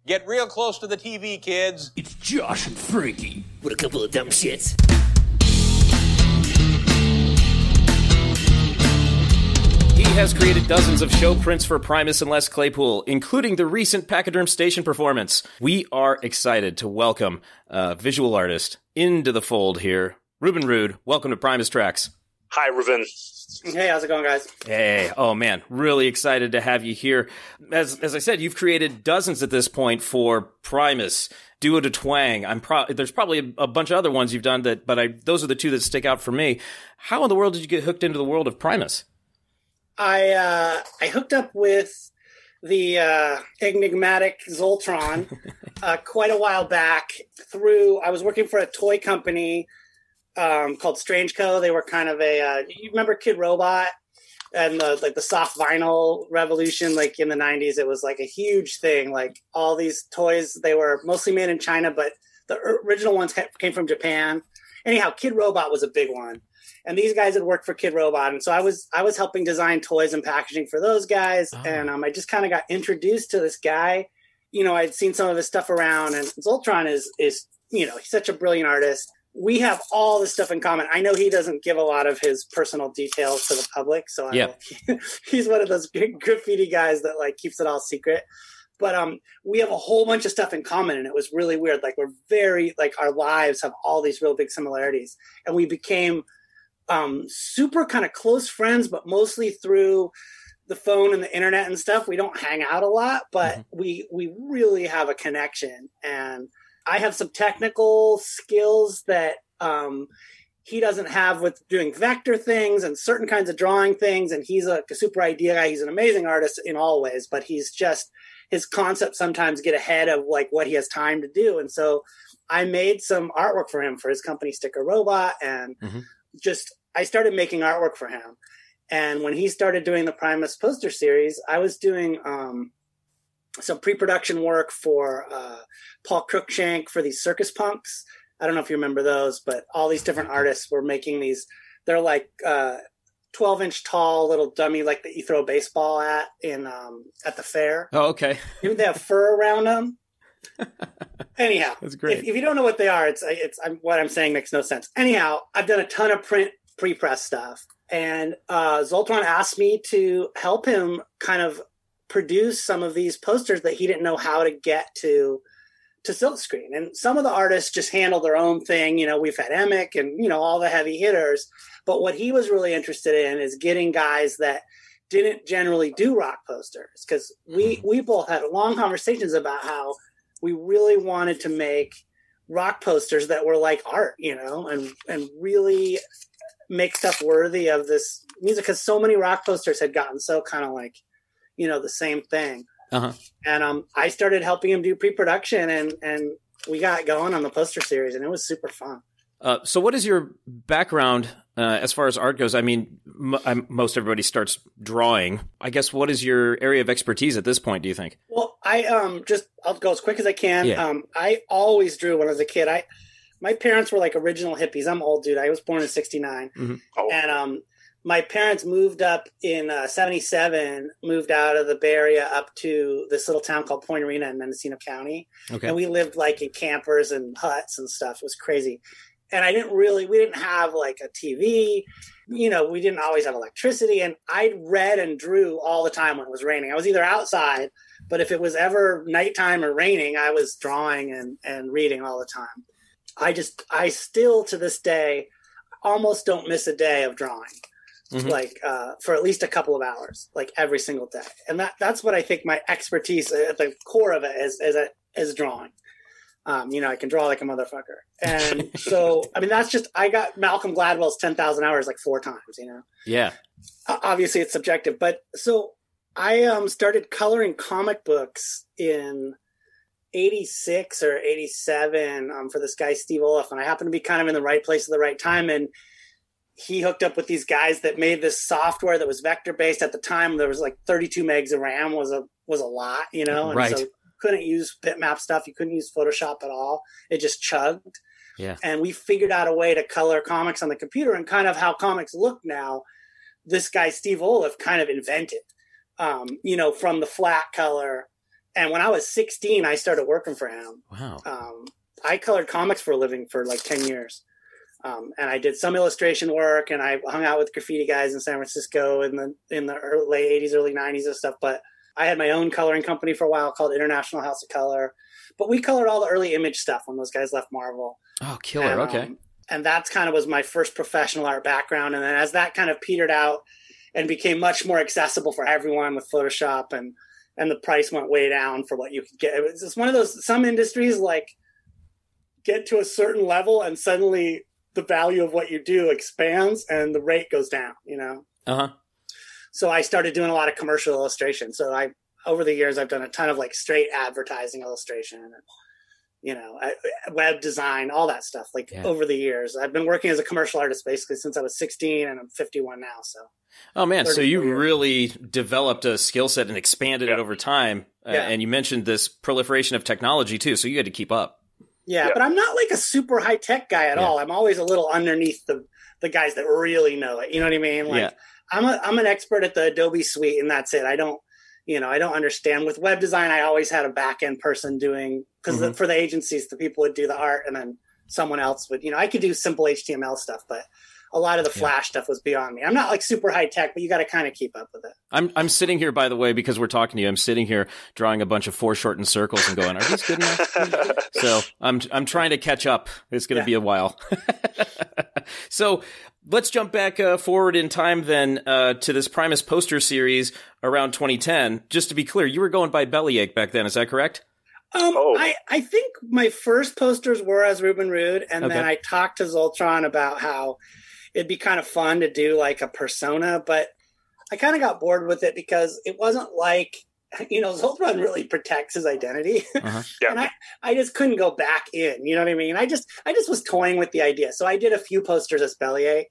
Get real close to the TV, kids. It's Josh and Frankie. With a couple of dumb shits. He has created dozens of show prints for Primus and Les Claypool, including the recent Pachyderm Station performance. We are excited to welcome a visual artist into the fold here. Reuben Rude, welcome to Primus Tracks. Hi, Reuben. Hey, how's it going, guys? Hey, oh man, really excited to have you here. As I said, you've created dozens at this point for Primus, Duo de Twang. There's probably a bunch of other ones you've done but those are the two that stick out for me. How in the world did you get hooked into the world of Primus? I hooked up with the enigmatic Zoltron quite a while back I was working for a toy company called Strange Co. They were kind of you remember Kid Robot and the soft vinyl revolution, like in the 90s? It was like a huge thing. Like all these toys, they were mostly made in China, but the original ones came from Japan. Anyhow, Kid Robot was a big one. And these guys had worked for Kid Robot. And so I was helping design toys and packaging for those guys. Oh. And I just kind of got introduced to this guy. You know, I'd seen some of his stuff around, and Zoltron is he's such a brilliant artist. We have all this stuff in common. I know he doesn't give a lot of his personal details to the public. So he's one of those big graffiti guys that like keeps it all secret. But we have a whole bunch of stuff in common, and it was really weird. Like we're very, like our lives have all these real big similarities. And we became super kind of close friends, but mostly through the phone and the internet and stuff. We don't hang out a lot, but we really have a connection. And I have some technical skills that he doesn't have with doing vector things and certain kinds of drawing things. And he's a super idea guy. He's an amazing artist in all ways, but his concepts sometimes get ahead of like what he has time to do. And so I made some artwork for him for his company Sticker Robot, and I started making artwork for him. And when he started doing the Primus poster series, I was doing some pre-production work for Paul Cruikshank for these circus punks. I don't know if you remember those, but all these different artists were making these. They're like 12-inch tall little dummy, like that you throw a baseball at the fair. Oh, okay. Maybe they have fur around them. Anyhow, that's great. If you don't know what they are, what I'm saying makes no sense. Anyhow, I've done a ton of print pre-press stuff, and Zoltron asked me to help him kind of produce some of these posters that he didn't know how to get to silkscreen. And some of the artists just handle their own thing. You know, we've had Emick and, all the heavy hitters. But what he was really interested in is getting guys that didn't generally do rock posters. Because we both had long conversations about how we really wanted to make rock posters that were like art, and really make stuff worthy of this music. Because so many rock posters had gotten so kind of like, the same thing. And I started helping him do pre-production, and we got going on the poster series, and it was super fun. So what is your background as far as art goes? I mean, most everybody starts drawing. I guess what is your area of expertise at this point, do you think? Well, I'll go as quick as I can. Yeah. I always drew when I was a kid. My parents were like original hippies. I'm an old dude. I was born in 1969. And my parents moved up in 1977, moved out of the Bay Area up to this little town called Point Arena in Mendocino County. Okay. And we lived like in campers and huts and stuff. It was crazy. And we didn't have like a TV, we didn't always have electricity. And I read and drew all the time when it was raining. I was either outside, but if it was ever nighttime or raining, I was drawing and reading all the time. I still to this day almost don't miss a day of drawing. Like for at least a couple of hours, like every single day. And that's what I think my expertise at the core of it is drawing. I can draw like a motherfucker. And so, I got Malcolm Gladwell's 10,000 hours like 4 times, Yeah. Obviously it's subjective, but so I started coloring comic books in 86 or 87 for this guy, Steve Olaf. And I happened to be kind of in the right place at the right time. And he hooked up with these guys that made this software that was vector based. At the time, there was like 32 megs of RAM was a lot, and right. So couldn't use bitmap stuff. You couldn't use Photoshop at all. It just chugged. Yeah. And we figured out a way to color comics on the computer, and kind of how comics look now. This guy, Steve Olaf, kind of invented, from the flat color And when I was 16, I started working for him. Wow. I colored comics for a living for like 10 years. And I did some illustration work, and I hung out with graffiti guys in San Francisco in the late 80s, early 90s and stuff. But I had my own coloring company for a while called International House of Color. But we colored all the early Image stuff when those guys left Marvel. Oh, killer. And, okay. And that's kind of was my first professional art background. And then as that kind of petered out and became much more accessible for everyone with Photoshop, and the price went way down for what you could get. It was just one of those, some industries like get to a certain level and suddenly the value of what you do expands and the rate goes down, you know? Uh-huh. So I started doing a lot of commercial illustration. So over the years, I've done a ton of like straight advertising illustration and, you know, web design, all that stuff. Like over the years, I've been working as a commercial artist basically since I was 16, and I'm 51 now. So. Oh man. So you really developed a skill set and expanded it over time. And you mentioned this proliferation of technology too. So you had to keep up. Yeah, but I'm not like a super high tech guy at all. I'm always a little underneath the guys that really know it. You know what I mean? Like I'm an expert at the Adobe suite, and that's it. I don't understand with web design. I always had a back end person doing, because for the agencies, the people would do the art, and then someone else would, you know, I could do simple HTML stuff, but a lot of the Flash stuff was beyond me. I'm not like super high tech, but you got to kind of keep up with it. I'm sitting here, by the way, because we're talking to you. I'm sitting here drawing a bunch of foreshortened circles and going, "Are these good enough?" So I'm trying to catch up. It's going to be a while. So let's jump back forward in time then to this Primus poster series around 2010. Just to be clear, you were going by Bellyache back then. Is that correct? I think my first posters were as Reuben Rude, and then I talked to Zoltron about how it'd be kind of fun to do like a persona, but I kind of got bored with it because it wasn't like, you know, Zoltron really protects his identity. And I just couldn't go back in, you know what I mean? I just was toying with the idea. So I did a few posters as Bellyache.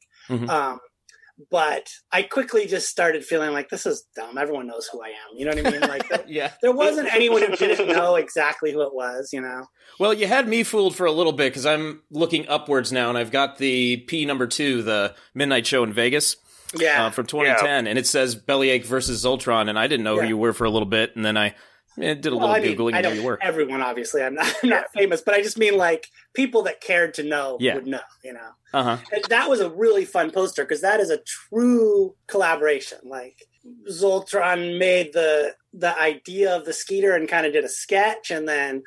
But I quickly just started feeling like, this is dumb. Everyone knows who I am. You know what I mean? Like, there wasn't anyone who didn't know exactly who it was, you know? Well, you had me fooled for a little bit because I'm looking upwards now, and I've got the P number 2, the Midnight Show in Vegas. From 2010, and it says Bellyache versus Zoltron, and I didn't know who you were for a little bit, and then I did a little Googling and know you were. Everyone, obviously. I'm not famous, but I just mean like people that cared to know would know, you know? And that was a really fun poster because that is a true collaboration. Like Zoltron made the idea of the Skeeter and kind of did a sketch, and then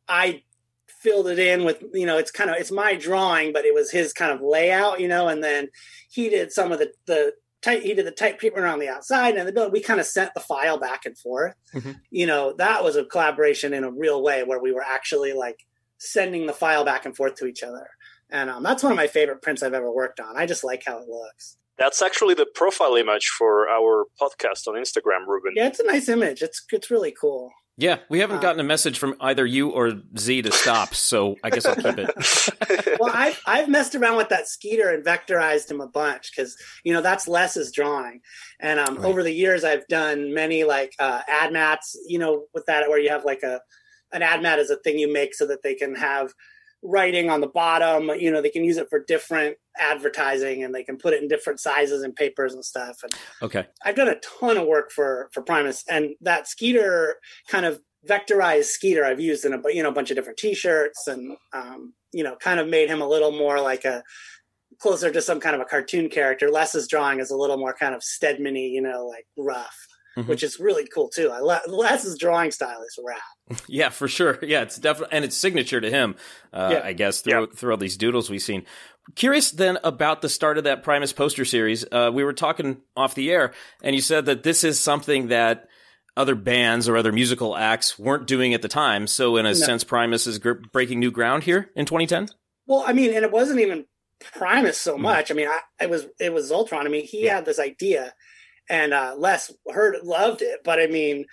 I filled it in with, you know, it's my drawing, but it was his kind of layout, you know, and then he did some of the type treatment around the outside, and we kind of sent the file back and forth. You know, that was a collaboration in a real way where we were actually like sending the file back and forth to each other. And that's one of my favorite prints I've ever worked on. I just like how it looks. That's actually the profile image for our podcast on Instagram, Reuben. Yeah, it's a nice image. It's really cool. Yeah, we haven't gotten a message from either you or Z to stop, so I guess I'll keep it. Well, I've messed around with that Skeeter and vectorized him a bunch because, you know, that's Les's drawing. And over the years, I've done many like ad mats, you know, with that where you have like an ad mat is a thing you make so that they can have writing on the bottom, you know, they can use it for different advertising, and they can put it in different sizes and papers and stuff. And I've done a ton of work for Primus, and that Skeeter kind of vectorized Skeeter I've used in a bunch of different t-shirts, and you know, kind of made him a little more like closer to some kind of a cartoon character. Les's drawing is a little more kind of Stedman-y, you know, like rough. Which is really cool too. Les's drawing style is rad. Yeah, for sure. Yeah, it's definitely, and it's signature to him, I guess, through all these doodles we've seen. Curious then about the start of that Primus poster series. We were talking off the air, and you said that this is something that other bands or other musical acts weren't doing at the time. So in a sense, Primus is breaking new ground here in 2010? Well, I mean, and it wasn't even Primus so much. I mean, it was Zoltron. I mean, he had this idea. And Les loved it. But I mean,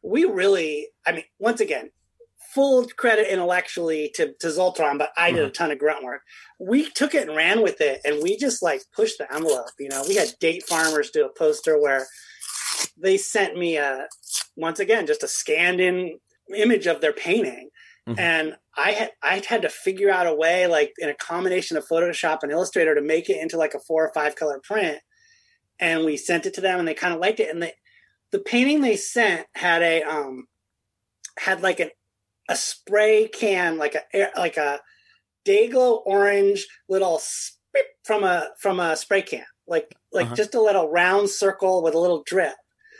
once again, full credit intellectually to Zoltron, but I did a ton of grunt work. We took it and ran with it, and we just like pushed the envelope. You know, we had Date Farmers do a poster where they sent me once again, just a scanned in image of their painting. And I had to figure out a way, like in a combination of Photoshop and Illustrator, to make it into like a 4 or 5 color print. And we sent it to them, and they kind of liked it. And the painting they sent had had like a spray can, like a Dayglow orange little spit from a spray can, like just a little round circle with a little drip.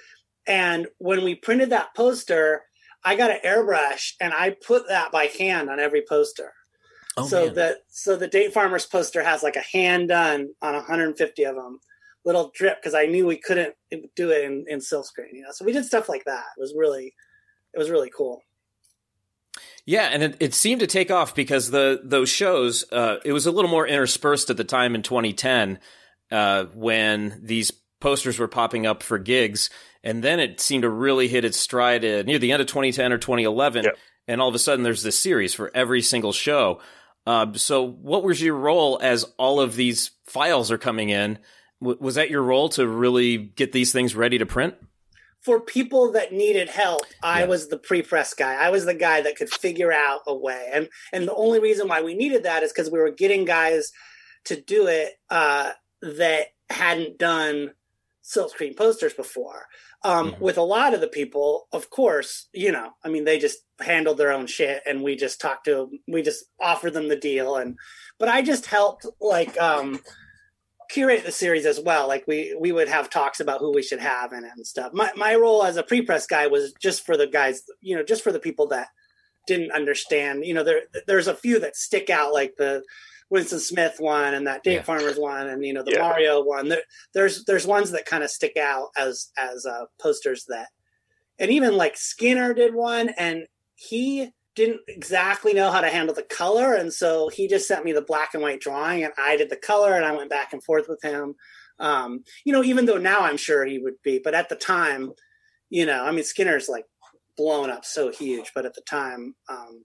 And when we printed that poster, I got an airbrush and I put that by hand on every poster. Oh, so the Date Farmers poster has like a hand done on 150 of them, little drip, because I knew we couldn't do it in silkscreen, So we did stuff like that. It was really cool. Yeah, and it seemed to take off because those shows, it was a little more interspersed at the time in 2010 when these posters were popping up for gigs, and then it seemed to really hit its stride near the end of 2010 or 2011, and all of a sudden there's this series for every single show. So what was your role as all of these files are coming in? Was that your role to really get these things ready to print? For people that needed help, I was the pre-press guy. I was the guy that could figure out a way. And the only reason why we needed that is because we were getting guys to do it that hadn't done silkscreen posters before. With a lot of the people, of course, they just handled their own shit, and we just talked to them. We just offered them the deal. But I just helped curate the series as well. Like we would have talks about who we should have in it and stuff. My role as a pre-press guy was just for the guys, just for the people that didn't understand. There's a few that stick out, like the Winston Smith one and that Date Farmers one, and the Mario one. There's ones that kind of stick out as posters that, and even like Skinner did one, and he didn't exactly know how to handle the color, and so he just sent me the black and white drawing, and I did the color, and I went back and forth with him. Even though now I'm sure he would be, but at the time, Skinner's like blown up so huge, but at the time,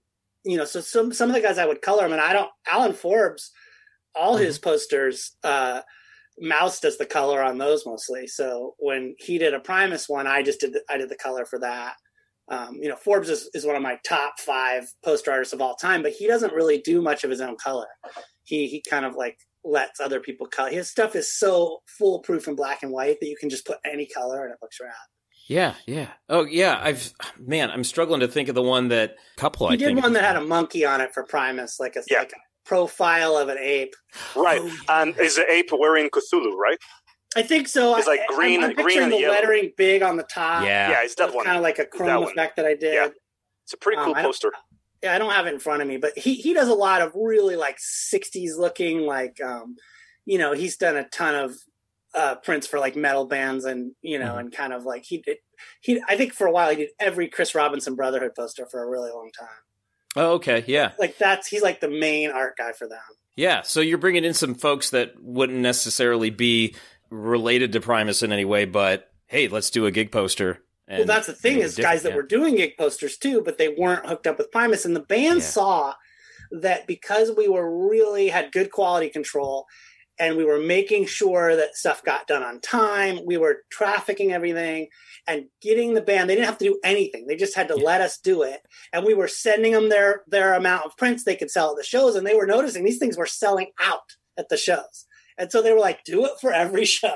so some of the guys I would color them, and Alan Forbes, all his posters, Mouse does the color on those mostly. So when he did a Primus one, I did the color for that. Forbes is one of my top 5 poster artists of all time, but he doesn't really do much of his own color. He kind of like lets other people color. His stuff is so foolproof in black and white that you can just put any color and it looks rad. Yeah. Oh, yeah. I'm struggling to think of the one that he did one that had a monkey on it for Primus, like a profile of an ape. Right. And is the ape wearing Cthulhu, right? I think so. It's like green, I'm green and the yellow. Lettering big on the top. Yeah, it's that one. Kind of like a chrome effect that I did. Yeah. It's a pretty cool poster. I don't have it in front of me, but he does a lot of really like 60s looking, like, he's done a ton of prints for like metal bands, and, and kind of like I think for a while he did every Chris Robinson Brotherhood poster for a really long time. Oh, okay. Yeah. Like he's like the main art guy for them. Yeah. So you're bringing in some folks that wouldn't necessarily be related to Primus in any way, but hey, let's do a gig poster. Well, that's the thing, is guys that were doing gig posters too, but they weren't hooked up with Primus. And the band saw that because we had good quality control, and we were making sure that stuff got done on time, we were trafficking everything and getting the band. They didn't have to do anything. They just had to let us do it. And we were sending them their amount of prints they could sell at the shows. And they were noticing these things were selling out at the shows. And so they were like, do it for every show.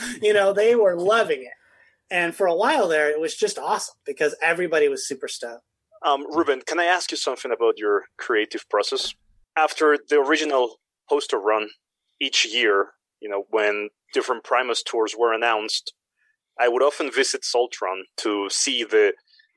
They were loving it. And for a while there, it was just awesome because everybody was super stoked. Reuben, can I ask you something about your creative process? After the original poster run each year, when different Primus tours were announced, I would often visit Soltron to see the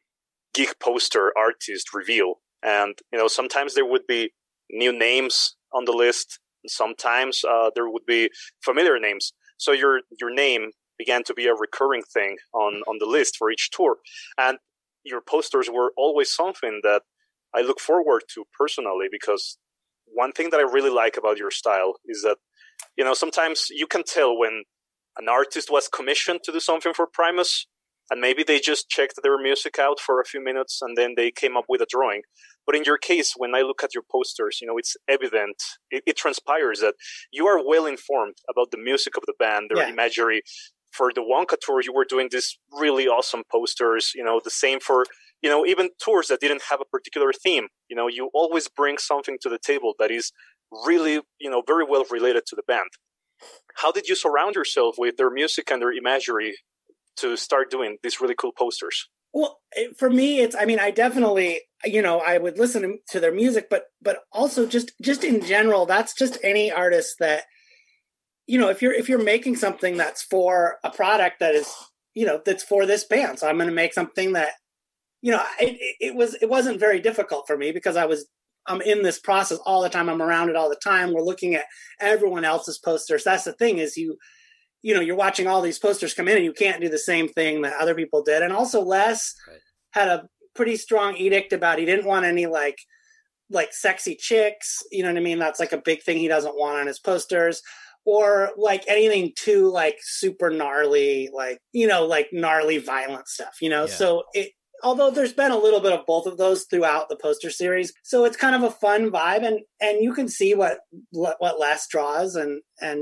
gig poster artist reveal. And, sometimes there would be new names on the list. Sometimes there would be familiar names. So your name began to be a recurring thing on the list for each tour. And your posters were always something that I look forward to personally, because one thing that I really like about your style is that, sometimes you can tell when an artist was commissioned to do something for Primus, and maybe they just checked their music out for a few minutes and then they came up with a drawing. But in your case, when I look at your posters, it's evident, it transpires that you are well informed about the music of the band, their imagery. For the Wonka tour, you were doing these really awesome posters, the same for, even tours that didn't have a particular theme. You always bring something to the table that is really, very well related to the band. How did you surround yourself with their music and their imagery to start doing these really cool posters? Well, for me, I definitely, I would listen to their music, but also just in general, that's just any artist that, if you're making something that's for a product that is, that's for this band. So I'm going to make something that, it wasn't very difficult for me because I'm in this process all the time. I'm around it all the time. We're looking at everyone else's posters. That's the thing is you're watching all these posters come in and you can't do the same thing that other people did. And also Les had a pretty strong edict about, he didn't want any like sexy chicks. You know what I mean? That's like a big thing he doesn't want on his posters, or like anything too like super gnarly, like gnarly violent stuff, Yeah. So although there's been a little bit of both of those throughout the poster series. So it's kind of a fun vibe, and you can see what Les draws. And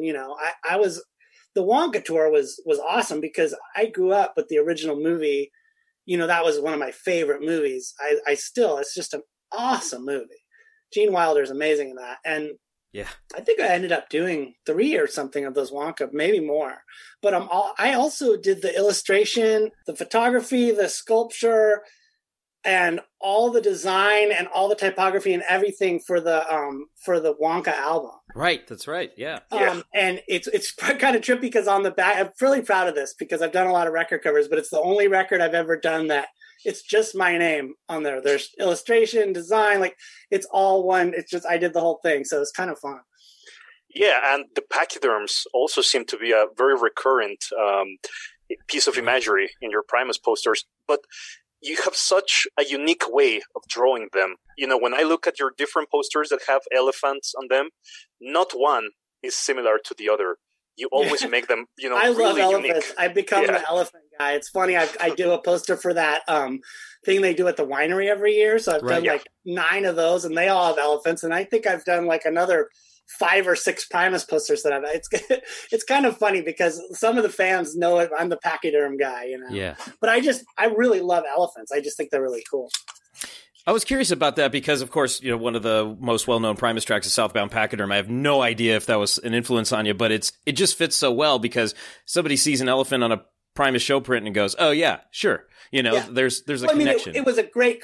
the Wonka tour was awesome because I grew up with the original movie. That was one of my favorite movies. It's just an awesome movie. Gene Wilder's amazing in that. And yeah, I think I ended up doing 3 or something of those Wonka, maybe more. But I also did the illustration, the photography, the sculpture, and all the design and all the typography and everything for the Wonka album. Right, that's right. Yeah. And it's kind of trippy because on the back, I'm really proud of this because I've done a lot of record covers, but it's the only record I've ever done that it's just my name on there. There's illustration, design, like it's all one. It's just I did the whole thing, so it's kind of fun. Yeah, and the pachyderms also seem to be a very recurrent piece of imagery in your Primus posters, but you have such a unique way of drawing them. When I look at your different posters that have elephants on them, not one is similar to the other. You always make them, I really love elephants. unique. I've become the elephant guy. It's funny. I do a poster for that thing they do at the winery every year. So I've done like 9 of those, and they all have elephants. And I think I've done like another 5 or 6 Primus posters that it's kind of funny because some of the fans know it. I'm the pachyderm guy, Yeah. But I really love elephants. I just think they're really cool. I was curious about that because, of course, one of the most well-known Primus tracks is Southbound Pachyderm. I have no idea if that was an influence on you, but it just fits so well because somebody sees an elephant on a Primus show print and goes, "Oh yeah, sure." There's a connection. It was a great.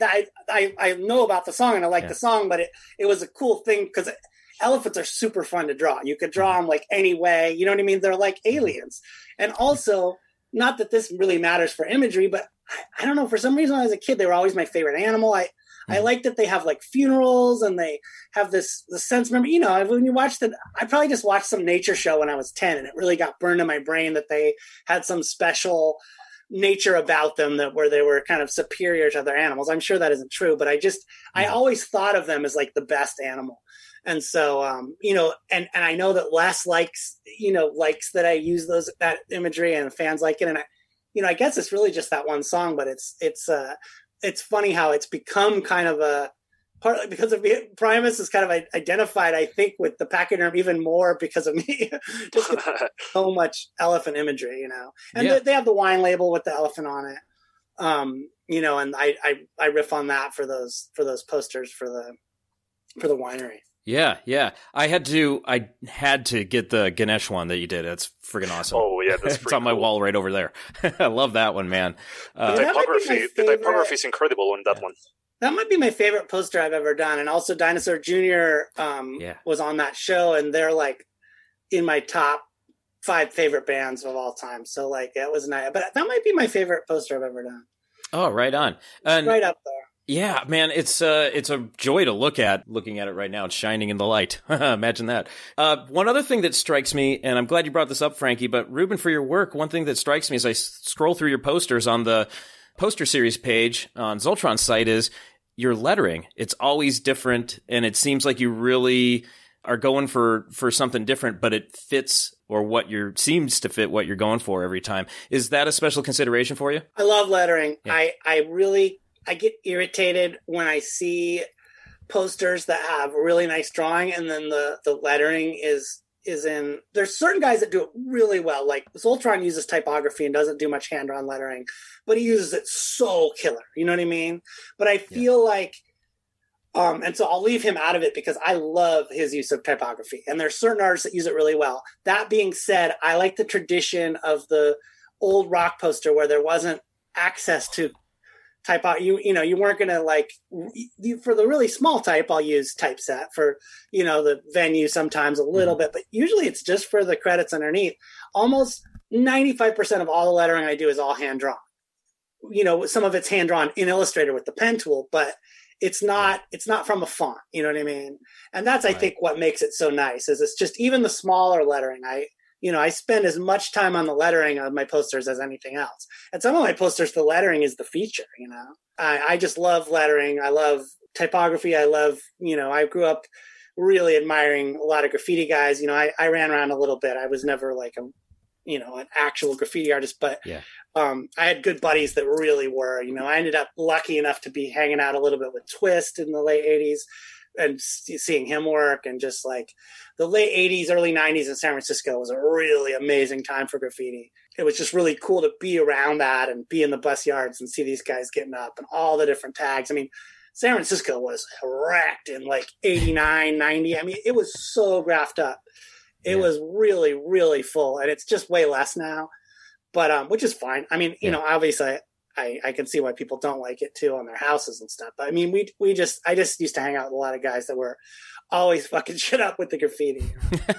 I know about the song and I like the song, but it was a cool thing because elephants are super fun to draw. You could draw them like any way. You know what I mean? They're like aliens, and also not that this really matters for imagery, but I don't know. For some reason, as a kid, they were always my favorite animal. I like that they have like funerals and they have the sense. Remember, when you watch I probably just watched some nature show when I was 10, and it really got burned in my brain that they had some special nature about them where they were kind of superior to other animals. I'm sure that isn't true, but I always thought of them as like the best animal. And so, and I know that Les likes that I use that imagery and fans like it. And I guess it's really just that one song, but it's funny how it's become kind of a partly because of me. Primus is kind of identified, I think, with the pachyderm even more because of me. Just so much elephant imagery, and they have the wine label with the elephant on it. And I riff on that for those posters for the winery. Yeah. I had to get the Ganesh one that you did. That's friggin' awesome. Oh yeah, that's it's on my wall right over there. I love that one, man. The typography is incredible on that one. That might be my favorite poster I've ever done. And also Dinosaur Jr. Was on that show, and they're like in my top 5 favorite bands of all time. So like it was nice. But that might be my favorite poster I've ever done. Oh, right on. And right up there. Yeah, man, it's a joy to look at. Looking at it right now, it's shining in the light. Imagine that. One other thing that strikes me, and I'm glad you brought this up, Frankie, but Reuben, for your work, one thing that strikes me as I scroll through your posters on the poster series page on Zoltron's site is your lettering. It's always different, and it seems like you really are going for something different, but it fits seems to fit what you're going for every time. Is that a special consideration for you? I love lettering. Yeah. I get irritated when I see posters that have a really nice drawing and then the lettering is in. There's certain guys that do it really well. Like Zoltron uses typography and doesn't do much hand-drawn lettering, but he uses it so killer. You know what I mean? But I feel like, and so I'll leave him out of it because I love his use of typography. And there's certain artists that use it really well. That being said, I like the tradition of the old rock poster where there wasn't access to you weren't going to for the really small type, I'll use typeset for, the venue sometimes a little bit, but usually it's just for the credits underneath. Almost 95% of all the lettering I do is all hand drawn. Some of it's hand drawn in Illustrator with the pen tool, but it's not from a font, you know what I mean? And that's, I think, what makes it so nice is it's just even the smaller lettering. I spend as much time on the lettering of my posters as anything else. And some of my posters, the lettering is the feature, I just love lettering. I love typography. I love, I grew up really admiring a lot of graffiti guys. I ran around a little bit. I was never like an actual graffiti artist, but I had good buddies that really were, I ended up lucky enough to be hanging out a little bit with Twist in the late 80s. And seeing him work, and just like the late 80s, early 90s in San Francisco was a really amazing time for graffiti. It was just really cool to be around that and be in the bus yards and see these guys getting up and all the different tags. I mean, San Francisco was wrecked in like 89, 90. I mean, it was so graphed up. It was really, really full, and it's just way less now, but which is fine. I mean, obviously I can see why people don't like it too on their houses and stuff. But I mean, I just used to hang out with a lot of guys that were always fucking shit up with the graffiti.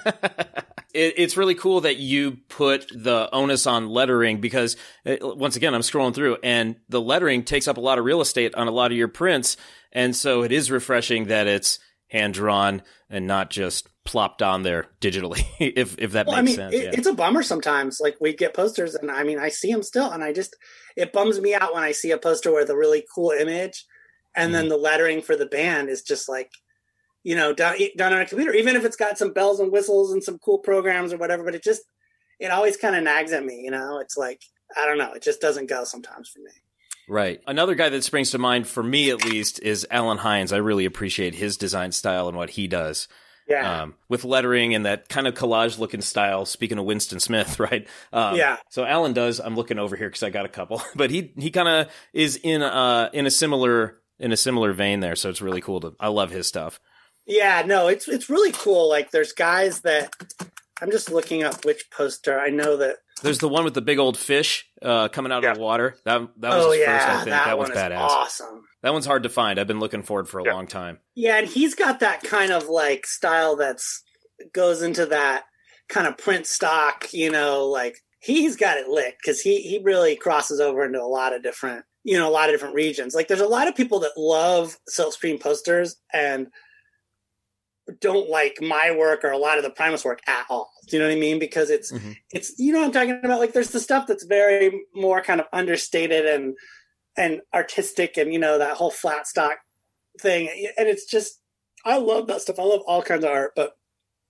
It's really cool that you put the onus on lettering because, once again, I'm scrolling through and the lettering takes up a lot of real estate on a lot of your prints. And so it is refreshing that it's hand drawn and not just plopped on there digitally, if that makes sense. It's a bummer sometimes. Like we get posters and I see them still. And it bums me out when I see a poster with a really cool image and then the lettering for the band is just like, done on a computer, even if it's got some bells and whistles and some cool programs or whatever, but it always kind of nags at me, it's like, I don't know. It just doesn't go sometimes for me. Right. Another guy that springs to mind for me, at least, is Alan Hines. I really appreciate his design style and what he does. Yeah. With lettering and that kind of collage looking style. Speaking of Winston Smith, right? So Alan does. I'm looking over here because I got a couple, but he kind of is in a similar vein there. So it's really cool I love his stuff. Yeah, no, it's really cool. Like there's guys that I'm just looking up which poster. I know that there's the one with the big old fish coming out of the water. That was his first, I think. That one's badass. Awesome. That one's hard to find. I've been looking for it for a long time. Yeah, and he's got that kind of like style that's goes into that kind of print stock, like he's got it licked because he really crosses over into a lot of different regions. Like there's a lot of people that love silkscreen posters and don't like my work or a lot of the Primus work at all. Do you know what I mean? Because it's, what I'm talking about? Like there's the stuff that's very more kind of understated and artistic and, that whole flat stock thing. And it's just, I love that stuff. I love all kinds of art, but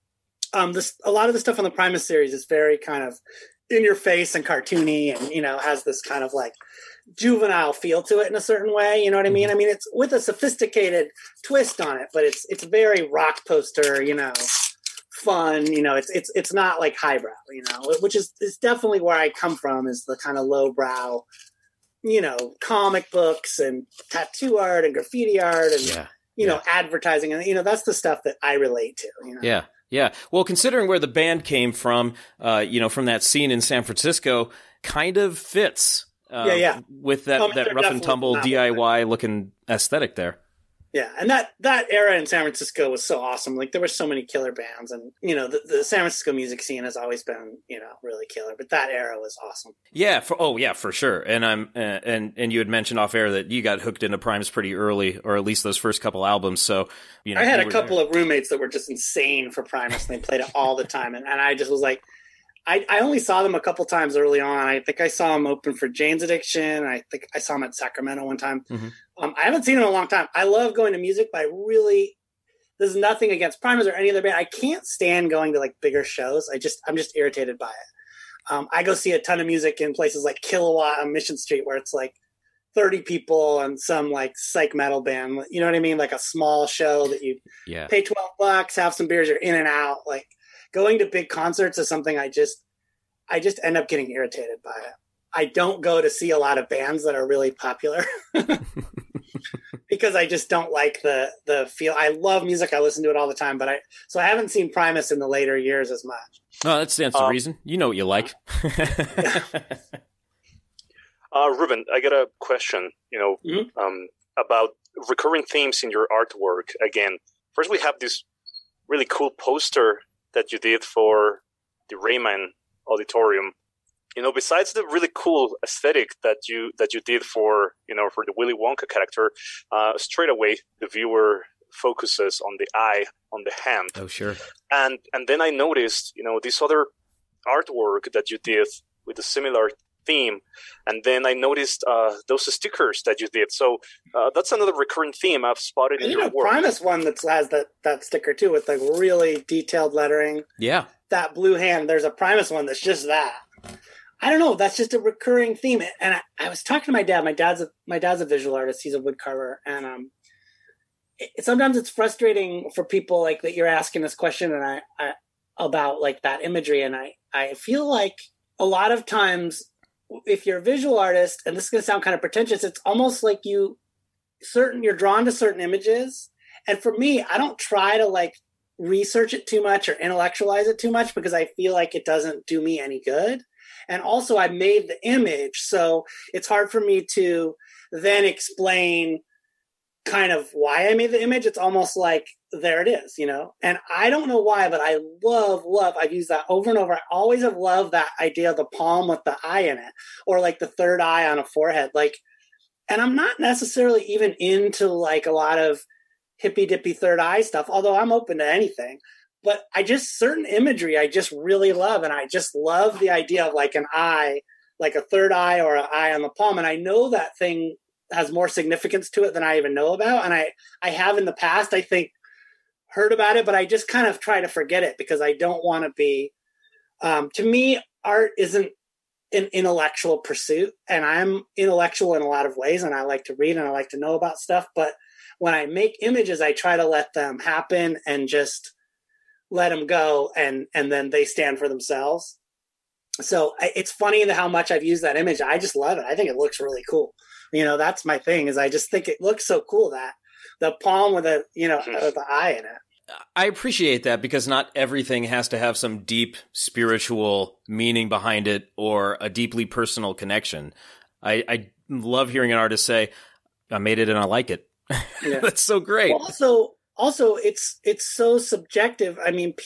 a lot of the stuff on the Primus series is very kind of in your face and cartoony and, has this kind of like juvenile feel to it in a certain way. You know what I mean? I mean, it's with a sophisticated twist on it, but it's very rock poster, fun, it's not like highbrow, which is definitely where I come from, is the kind of lowbrow, comic books and tattoo art and graffiti art and, advertising. And, that's the stuff that I relate to, Yeah. Yeah. Well, considering where the band came from, from that scene in San Francisco, kind of fits. With that rough and tumble DIY looking aesthetic there. Yeah, and that era in San Francisco was so awesome. Like there were so many killer bands, and the San Francisco music scene has always been really killer. But that era was awesome. Yeah, for sure. And and you had mentioned off air that you got hooked into Primus pretty early, or at least those first couple albums. So I had a couple of roommates that were just insane for Primus, and they played it all the time. And I just was like, I only saw them a couple times early on. I think I saw them open for Jane's Addiction. I think I saw them at Sacramento one time. I haven't seen them in a long time. I love going to music, but there's nothing against Primus or any other band. I can't stand going to like bigger shows. I'm just irritated by it. I go see a ton of music in places like Kilowatt on Mission Street, where it's like 30 people and some like psych metal band. You know what I mean? Like a small show that you pay $12, have some beers, you're in and out. Like, going to big concerts is something I just end up getting irritated by it. I don't go to see a lot of bands that are really popular because I just don't like the feel. I love music. I listen to it all the time, so I haven't seen Primus in the later years as much. No, that stands to reason. You know what you like. Reuben, I got a question, about recurring themes in your artwork. Again, first we have this really cool poster that you did for the Rayman Auditorium. Besides the really cool aesthetic that you did for the Willy Wonka character, straight away the viewer focuses on the eye, on the hand. Oh, sure. And then I noticed, this other artwork that you did with a similar theme, and then I noticed those stickers that you did. So that's another recurring theme I've spotted in your work. Primus one that has that sticker too with like really detailed lettering. Yeah, that blue hand. There's a Primus one that's just that. I don't know. That's just a recurring theme. And I was talking to my dad. My dad's a visual artist. He's a wood carver, and sometimes it's frustrating for people like that. You're asking this question, and I about like that imagery, and I feel like a lot of times, if you're a visual artist, and this is going to sound kind of pretentious, it's almost like you're drawn to certain images. And for me, I don't try to like research it too much or intellectualize it too much because I feel like it doesn't do me any good. And also I made the image, so it's hard for me to then explain kind of why I made the image. It's almost like there it is, and I don't know why, but I love, I've used that over and over. I always have loved that idea of the palm with the eye in it, or like the third eye on a forehead. And I'm not necessarily even into like a lot of hippy dippy third eye stuff, although I'm open to anything, but certain imagery I just really love. And I just love the idea of like an eye, like a third eye or an eye on the palm. And I know that thing has more significance to it than I even know about. And I have in the past, I think, heard about it, but I just kind of try to forget it because I don't want to be, to me, art isn't an intellectual pursuit, and I'm intellectual in a lot of ways, and I like to read and I like to know about stuff. But when I make images, I try to let them happen and just let them go. And then they stand for themselves. So it's funny how much I've used that image. I just love it. I think it looks really cool. That's my thing, is I just think it looks so cool, that the palm with with the eye in it. I appreciate that, because not everything has to have some deep spiritual meaning behind it or a deeply personal connection. I love hearing an artist say, I made it and I like it. Yeah. That's so great. Well, also it's so subjective. I mean,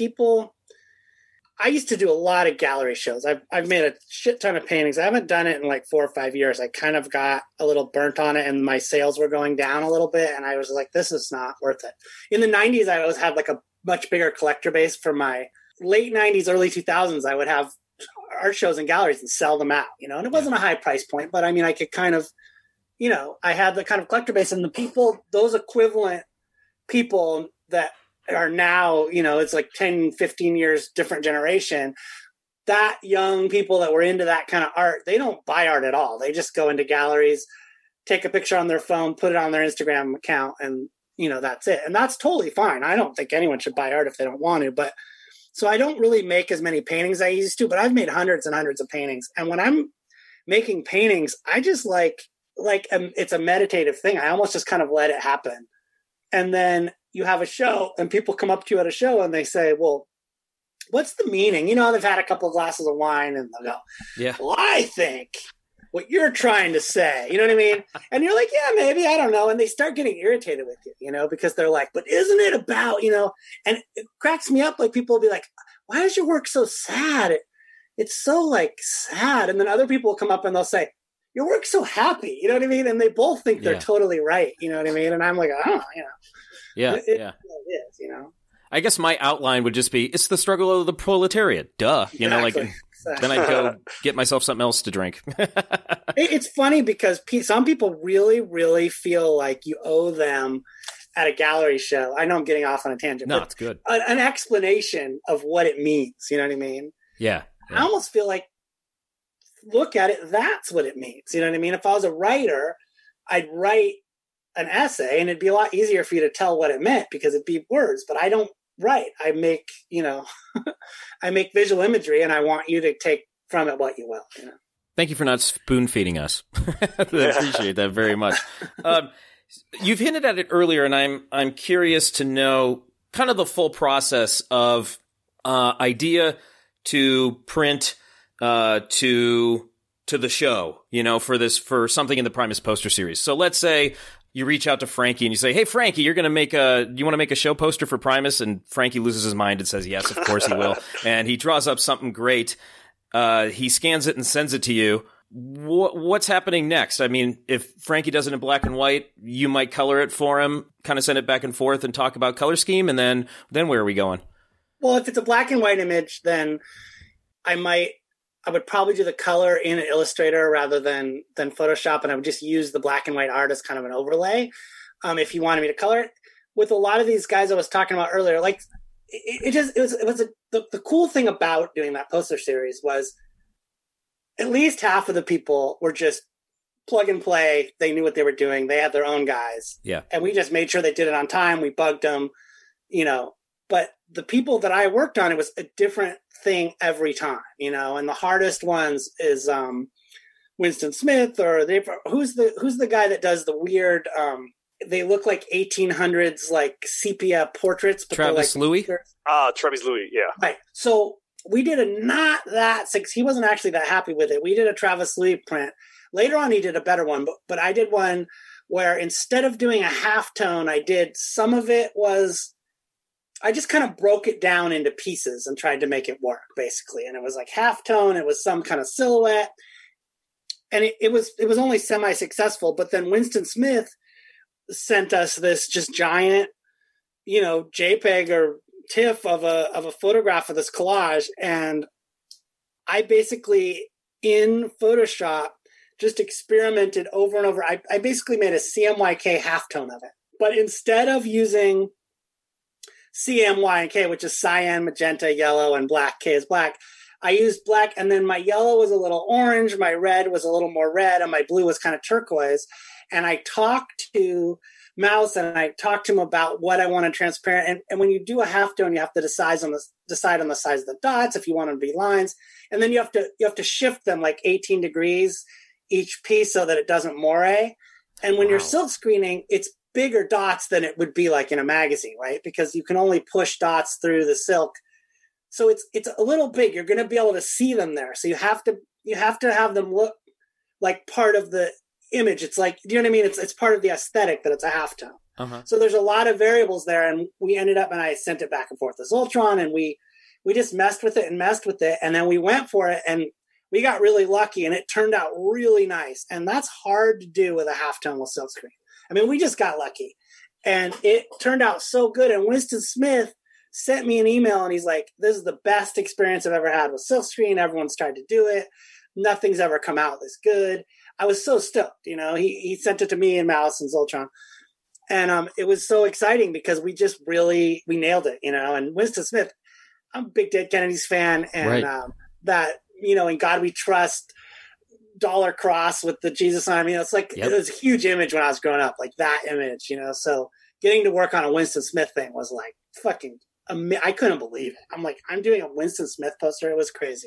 I used to do a lot of gallery shows. I've made a shit ton of paintings. I haven't done it in like 4 or 5 years. I kind of got a little burnt on it, and my sales were going down a little bit. And I was like, this is not worth it. In the 90s, I always had like a much bigger collector base. For my late 90s, early 2000s, I would have art shows in galleries and sell them out, and it wasn't a high price point, but I mean, I could kind of, I had the kind of collector base, and the people, those equivalent people that are now, it's like 10, 15 years different generation, that young people that were into that kind of art, they don't buy art at all. They just go into galleries, take a picture on their phone, put it on their Instagram account, and that's it. And that's totally fine. I don't think anyone should buy art if they don't want to. But so I don't really make as many paintings as I used to, but I've made hundreds and hundreds of paintings. And when I'm making paintings, I just like it's a meditative thing. I almost just kind of let it happen. And then you have a show and people come up to you at a show and they say, well, what's the meaning? They've had a couple of glasses of wine and they'll go, yeah, well, I think what you're trying to say, you know what I mean? And you're like, yeah, maybe, I don't know. And they start getting irritated with you, because they're like, but isn't it about, and it cracks me up. Like, people will be like, why is your work so sad? It's so like sad. And then other people will come up and they'll say, your work's so happy, you know what I mean? And they both think they're totally right, you know what I mean? And I'm like, oh, Yeah, it is, I guess my outline would just be, it's the struggle of the proletariat. Duh. Exactly. Then I'd go get myself something else to drink. It's funny because some people really, really feel like you owe them at a gallery show. I know I'm getting off on a tangent. No, but it's good. An explanation of what it means. You know what I mean? Yeah. I almost feel like, look at it, that's what it means. You know what I mean? If I was a writer, I'd write an essay and it'd be a lot easier for you to tell what it meant because it'd be words. But I don't write. I make, I make visual imagery, and I want you to take from it what you will. Thank you for not spoon feeding us. I appreciate that very much. You've hinted at it earlier, and I'm curious to know kind of the full process of idea to print to to the show, for something in the Primus poster series. So let's say you reach out to Frankie and you say, "Hey, Frankie, you want to make a show poster for Primus?" And Frankie loses his mind and says, "Yes, of course he will." And he draws up something great. He scans it and sends it to you. What's happening next? I mean, if Frankie does it in black and white, you might color it for him, kind of send it back and forth and talk about color scheme. And then where are we going? Well, if it's a black and white image, then I would probably do the color in Illustrator rather than Photoshop, and I would just use the black and white art as kind of an overlay. If you wanted me to color it, with a lot of these guys I was talking about earlier, like the cool thing about doing that poster series was at least half of the people were just plug and play. They knew what they were doing. They had their own guys. Yeah. And we just made sure they did it on time. We bugged them, but the people that I worked on, it was a different thing every time, and the hardest ones is Winston Smith who's the guy that does the weird, they look like 1800s, like sepia portraits. But Travis Louis? Travis Louis, yeah. Right. So we did he wasn't actually that happy with it. We did a Travis Louis print. Later on, he did a better one, but I did one where instead of doing a halftone, some of it was, I just kind of broke it down into pieces and tried to make it work, basically. And it was like halftone. It was some kind of silhouette. And it was only semi-successful. But then Winston Smith sent us this just giant, JPEG or TIFF of a photograph of this collage. And I basically, in Photoshop, just experimented over and over. I basically made a CMYK halftone of it. But instead of using CMYK, which is cyan, magenta, yellow, and black. K is black. I used black, and then my yellow was a little orange, my red was a little more red, and my blue was kind of turquoise. And I talked to Mouse, and I talked to him about what I wanted transparent. And when you do a halftone, you have to decide on the size of the dots if you want them to be lines, and then you have to shift them like 18 degrees each piece so that it doesn't moire. And when you're silk screening, it's bigger dots than it would be like in a magazine, right? Because you can only push dots through the silk. So it's a little big. You're going to be able to see them there. So you have to have them look like part of the image. It's like, do you know what I mean? It's part of the aesthetic that it's a halftone. Uh-huh. So there's a lot of variables there. And we ended up, and I sent it back and forth to Zoltron, and we just messed with it. And then we went for it, and we got really lucky, and it turned out really nice. And that's hard to do with a halftone with silkscreen. I mean, we just got lucky, and it turned out so good. And Winston Smith sent me an email, and he's like, "This is the best experience I've ever had with silkscreen. Everyone's tried to do it. Nothing's ever come out this good." I was so stoked. He sent it to me and Mouse and Zoltron, and it was so exciting because we nailed it. And Winston Smith, I'm a big Dead Kennedys fan, and right. In God We Trust, dollar cross with the Jesus on. I mean, it's like, It was a huge image when I was growing up, like that image, so getting to work on a Winston Smith thing was like fucking I couldn't believe it. I'm like, I'm doing a Winston Smith poster. It was crazy.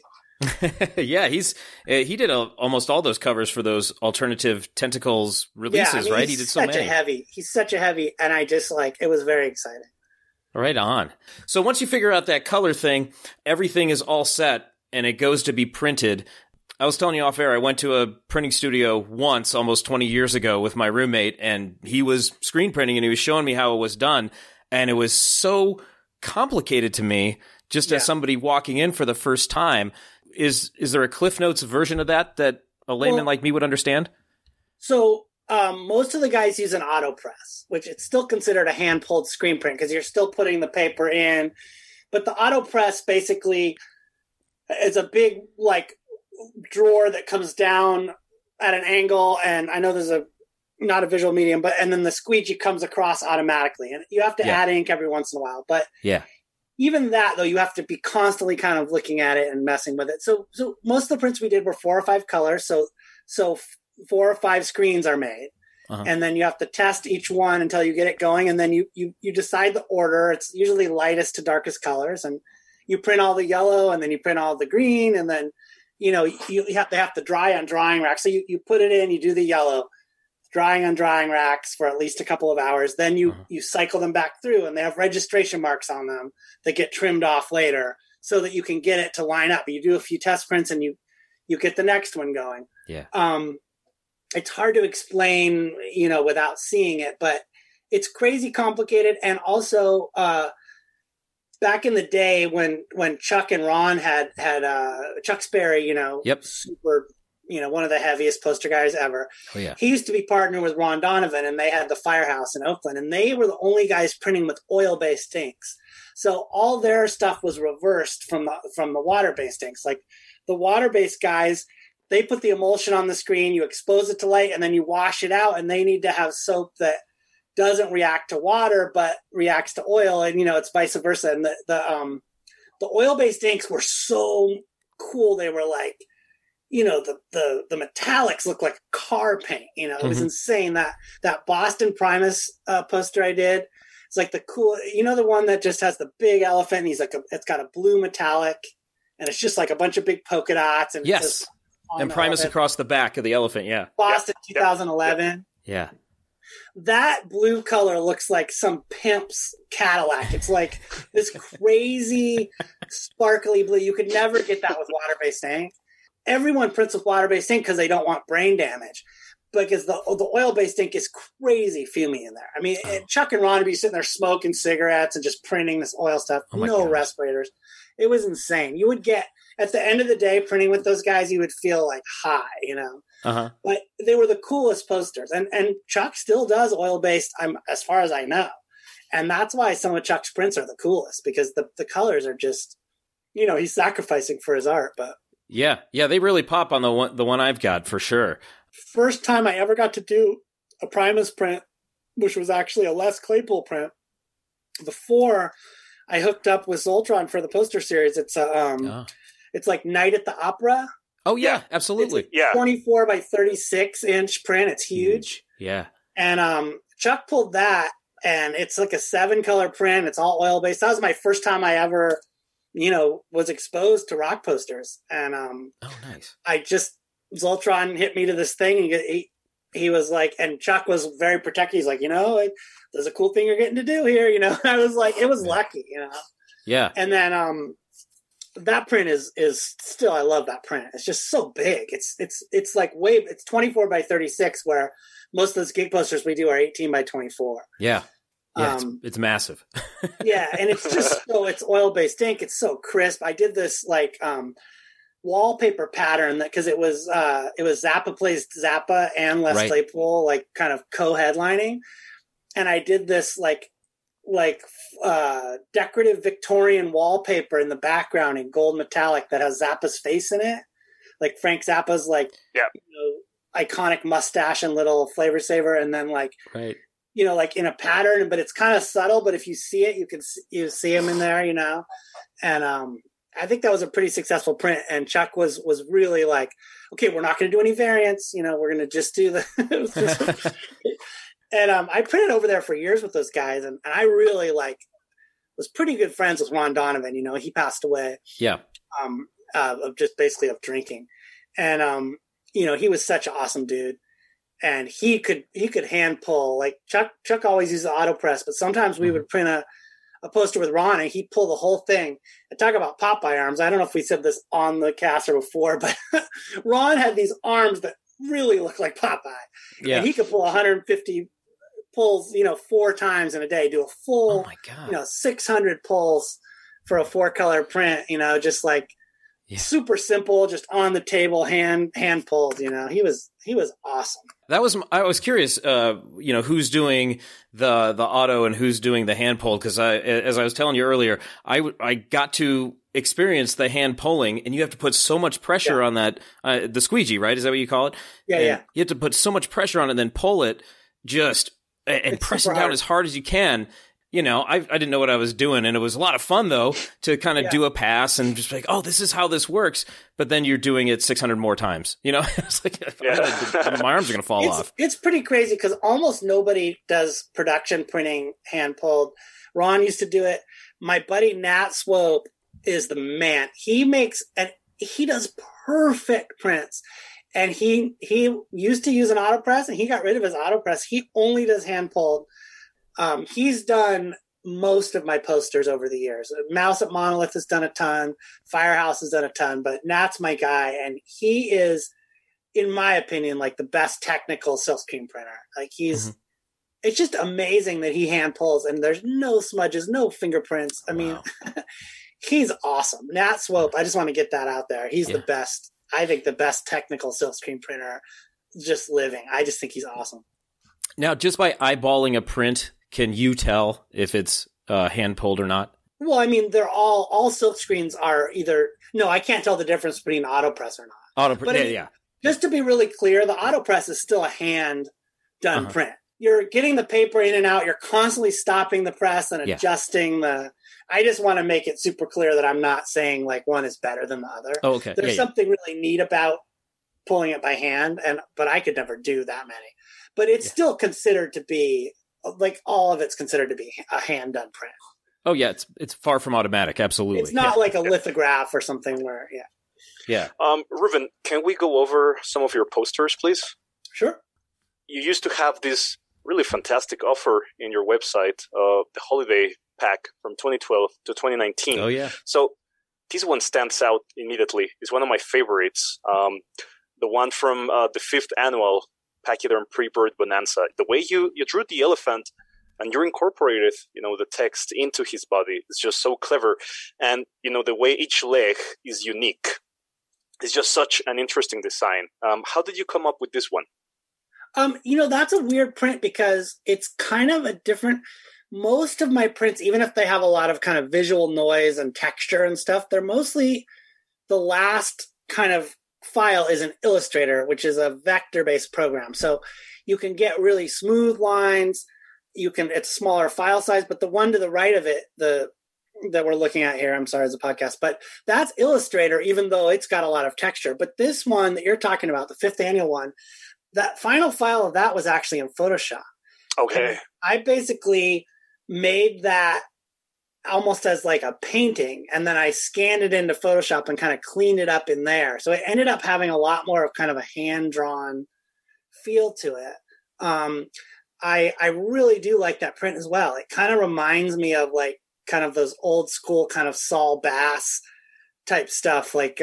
Yeah, he did almost all those covers for those alternative tentacles releases, right? He did so many. He's such a heavy, and I just it was very exciting. Right on. So once you figure out that color thing, everything is all set and it goes to be printed. I was telling you off air, I went to a printing studio once, almost 20 years ago, with my roommate, and he was screen printing, and he was showing me how it was done, and it was so complicated to me, just as somebody walking in for the first time. Is there a Cliff Notes version of that a layman like me would understand? So most of the guys use an auto press, which it's still considered a hand-pulled screen print because you're still putting the paper in. But the auto press basically is a big, drawer that comes down at an angle, and I know there's not a visual medium, and then the squeegee comes across automatically, and you have to add ink every once in a while. But even that, though, you have to be constantly kind of looking at it and messing with it. So most of the prints we did were 4 or 5 colors. So 4 or 5 screens are made, and then you have to test each one until you get it going, and then you decide the order. It's usually lightest to darkest colors, and you print all the yellow, and then you print all the green, and then they have to dry on drying racks. So you put it in, you do the yellow, drying on drying racks for at least a couple of hours. Then you cycle them back through, and they have registration marks on them that get trimmed off later so that you can get it to line up. You do a few test prints, and you get the next one going. Yeah. It's hard to explain, without seeing it, but it's crazy complicated. And also, back in the day when Chuck and Ron had Chuck Sperry, Yep. super, one of the heaviest poster guys ever. Oh, yeah. He used to be partnered with Ron Donovan, and they had the Firehouse in Oakland, and they were the only guys printing with oil-based inks. So all their stuff was reversed from the water-based inks. Like the water-based guys, they put the emulsion on the screen, you expose it to light, and then you wash it out, and they need to have soap that doesn't react to water but reacts to oil, and it's vice versa. And the oil-based inks were so cool. They were like, the metallics look like car paint. It was insane. That Boston Primus poster I did, it's like the cool, the one that just has the big elephant, and it's got a blue metallic, and it's just like a bunch of big polka dots. And yes, and Primus elephant. Across the back of the elephant. Yeah, Boston 2011. Yeah. That blue color looks like some pimp's Cadillac. It's like this crazy sparkly blue. You could never get that with water-based ink. Everyone prints with water-based ink because they don't want brain damage. Because the oil-based ink is crazy fumey in there. I mean, Chuck and Ron would be sitting there smoking cigarettes and just printing this oil stuff. No respirators. It was insane. You would get, at the end of the day, printing with those guys, you would feel like high, Uh-huh. But they were the coolest posters. And Chuck still does oil-based, as far as I know. And that's why some of Chuck's prints are the coolest, because the colors are just, he's sacrificing for his art. But yeah, they really pop on the one I've got for sure. First time I ever got to do a Primus print, which was actually a Les Claypool print. Before I hooked up with Zoltron for the poster series, it's it's like Night at the Opera. Oh yeah, absolutely. It's 24 by 36 inch print. It's huge. Yeah. And Chuck pulled that, and it's like a 7-color print. It's all oil based. That was my first time I ever, was exposed to rock posters. And nice. Zoltron hit me to this thing, and he was like, and Chuck was very protective. He's like, there's a cool thing you're getting to do here. I was like, it was lucky, Yeah. And then that print is still, I love that print. It's just so big. It's like it's 24 by 36, where most of those gig posters we do are 18 by 24. Yeah. Yeah, it's massive. Yeah, and it's just it's oil-based ink. It's so crisp. I did this like wallpaper pattern because it was Zappa Plays Zappa and Les Claypool, like kind of co-headlining. And I did this like decorative Victorian wallpaper in the background in gold metallic that has Zappa's face in it. Like Frank Zappa's iconic mustache and little flavor saver. And then like in a pattern, but it's kind of subtle, but if you see it, you see him in there, and I think that was a pretty successful print. And Chuck was really like, okay, we're not going to do any variants. We're going to just do the, and I printed over there for years with those guys. And I really was pretty good friends with Ron Donovan. He passed away. Yeah. Of just basically of drinking. And, he was such an awesome dude. And he could hand pull, like Chuck always used the auto press, but sometimes we would print a poster with Ron and he'd pull the whole thing. And talk about Popeye arms. I don't know if we said this on the cast or before, but Ron had these arms that really look like Popeye. Yeah. And he could pull 150 pulls, 4 times in a day, do a full, 600 pulls for a 4-color print, just like super simple, just on the table, hand pulled, he was awesome. I was curious, who's doing the auto and who's doing the hand pull. Cause as I was telling you earlier, I got to experience the hand pulling, and you have to put so much pressure on that, the squeegee, right? Is that what you call it? Yeah. And you have to put so much pressure on it and then pull it and press it down as hard as you can. I didn't know what I was doing, and it was a lot of fun though to kind of do a pass and just like, oh, this is how this works. But then you're doing it 600 more times. It's like my arms are going to fall off. It's pretty crazy because almost nobody does production printing hand pulled. Ron used to do it. My buddy Nat Swope is the man. He does perfect prints. And he used to use an auto press, and he got rid of his auto press. He only does hand pulled. He's done most of my posters over the years. Mouse at Monolith has done a ton. Firehouse has done a ton, but Nat's my guy. And he is in my opinion, like the best technical silkscreen printer. Like it's just amazing that he hand pulls and there's no smudges, no fingerprints. I mean, he's awesome. Nat Swope, I just want to get that out there. He's the best. I think the best technical silkscreen printer just living. I just think he's awesome. Now, just by eyeballing a print, can you tell if it's hand pulled or not? Well, I mean, they're all silkscreens are either, no, I can't tell the difference between autopress or not. Yeah. Just to be really clear, the autopress is still a hand done print. You're getting the paper in and out. You're constantly stopping the press and adjusting I just want to make it super clear that I'm not saying like one is better than the other. Oh, okay. There's something really neat about pulling it by hand, but I could never do that many. But it's still considered to be like all of it's considered to be a hand done print. Oh yeah, it's far from automatic. Absolutely, it's not like a lithograph or something where Yeah. Reuben, can we go over some of your posters, please? Sure. You used to have this really fantastic offer in your website, the holiday pack from 2012 to 2019. Oh yeah. So this one stands out immediately. It's one of my favorites. The one from the 5th annual Pachyderm Pre-Bird Bonanza. The way you drew the elephant and you incorporated, the text into his body is just so clever. And, the way each leg is unique. It's just such an interesting design. How did you come up with this one? That's a weird print because it's kind of a different. Most of my prints, even if they have a lot of kind of visual noise and texture and stuff, they're mostly the last kind of file is an Illustrator, which is a vector-based program. So you can get really smooth lines. It's smaller file size, but the one to the right of it, that we're looking at here, I'm sorry, it's a podcast, but that's Illustrator, even though it's got a lot of texture. But this one that you're talking about, the 5th annual one, that final file of that was actually in Photoshop. Okay. And I basically made that almost as like a painting, and then I scanned it into Photoshop and kind of cleaned it up in there. So it ended up having a lot more of kind of a hand-drawn feel to it. I really do like that print as well. It kind of reminds me of like kind of those old school kind of Saul Bass type stuff. Like,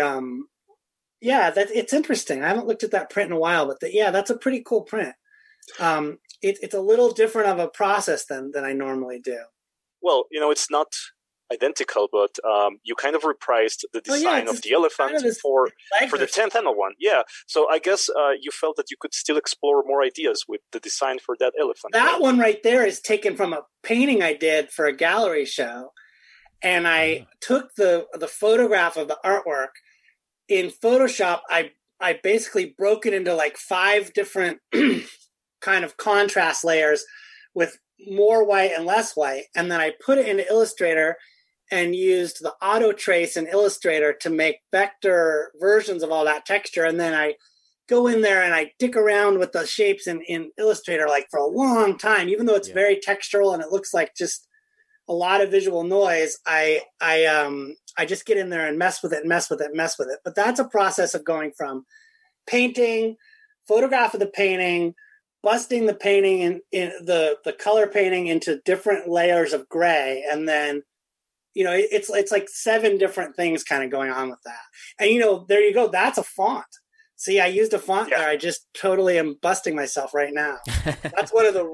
it's interesting. I haven't looked at that print in a while, but that's a pretty cool print. It's a little different of a process than I normally do. Well, it's not identical, but you kind of reprised the design of the elephant kind of for the 10th annual one. Yeah. So I guess you felt that you could still explore more ideas with the design for that elephant. That one right there is taken from a painting I did for a gallery show. And I took the photograph of the artwork in Photoshop. I basically broke it into like 5 different kind of contrast layers with more white and less white. And then I put it into Illustrator and used the auto trace in Illustrator to make vector versions of all that texture. And then I go in there and I dick around with the shapes in Illustrator like for a long time, even though it's very textural and it looks like just a lot of visual noise. I just get in there and mess with it. But that's a process of going from painting, photograph of the painting, busting the painting in the color painting into different layers of gray. And then, it's like 7 different things kind of going on with that. And, there you go. That's a font. See, I used a font there. I just totally am busting myself right now. That's one of the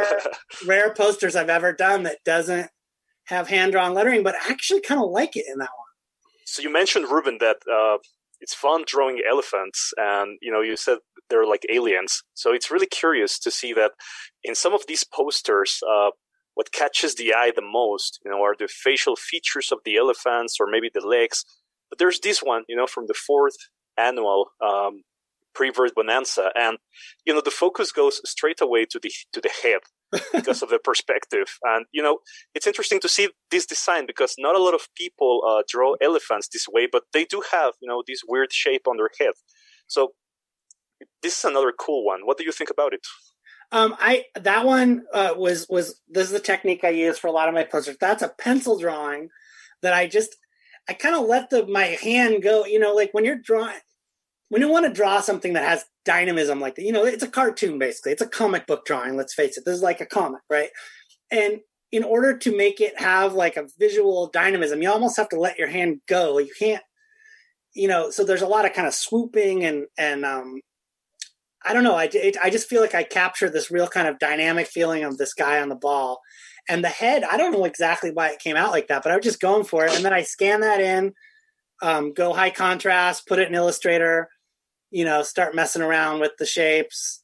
rare posters I've ever done that doesn't have hand-drawn lettering, but I actually kind of like it in that one. So you mentioned, Reuben, that it's fun drawing elephants, and you said they're like aliens. So it's really curious to see that in some of these posters, what catches the eye the most, are the facial features of the elephants or maybe the legs. But there's this one, from the 4th annual Pre-Bird Bonanza, and the focus goes straight away to the head because of the perspective. And it's interesting to see this design because not a lot of people draw elephants this way, but they do have this weird shape on their head. So this is another cool one. What do you think about it? That one was this is the technique I use for a lot of my posters. That's a pencil drawing that I kind of let my hand go. Like when you're drawing. When you want to draw something that has dynamism like that, it's a cartoon, basically. It's a comic book drawing, let's face it. This is like a comic, right? And in order to make it have like a visual dynamism, you almost have to let your hand go. You can't, so there's a lot of kind of swooping and I don't know. I just feel like I captured this real kind of dynamic feeling of this guy on the ball. And the head, I don't know exactly why it came out like that, but I was just going for it. And then I scan that in, go high contrast, put it in Illustrator, start messing around with the shapes.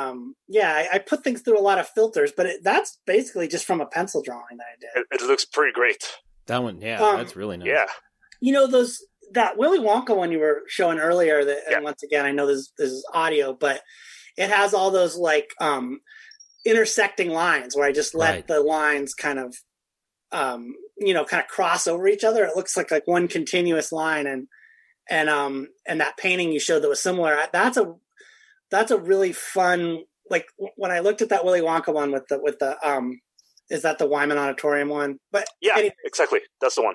I put things through a lot of filters, but that's basically just from a pencil drawing that I did. It looks pretty great. That one, that's really nice. Yeah. That Willy Wonka one you were showing earlier, and once again, I know this is audio, but it has all those like intersecting lines where I just let the lines kind of, kind of cross over each other. It looks like one continuous line, and that painting you showed that was similar. That's a really fun. Like when I looked at that Willy Wonka one with the is that the Wyman Auditorium one? But yeah, exactly. That's the one.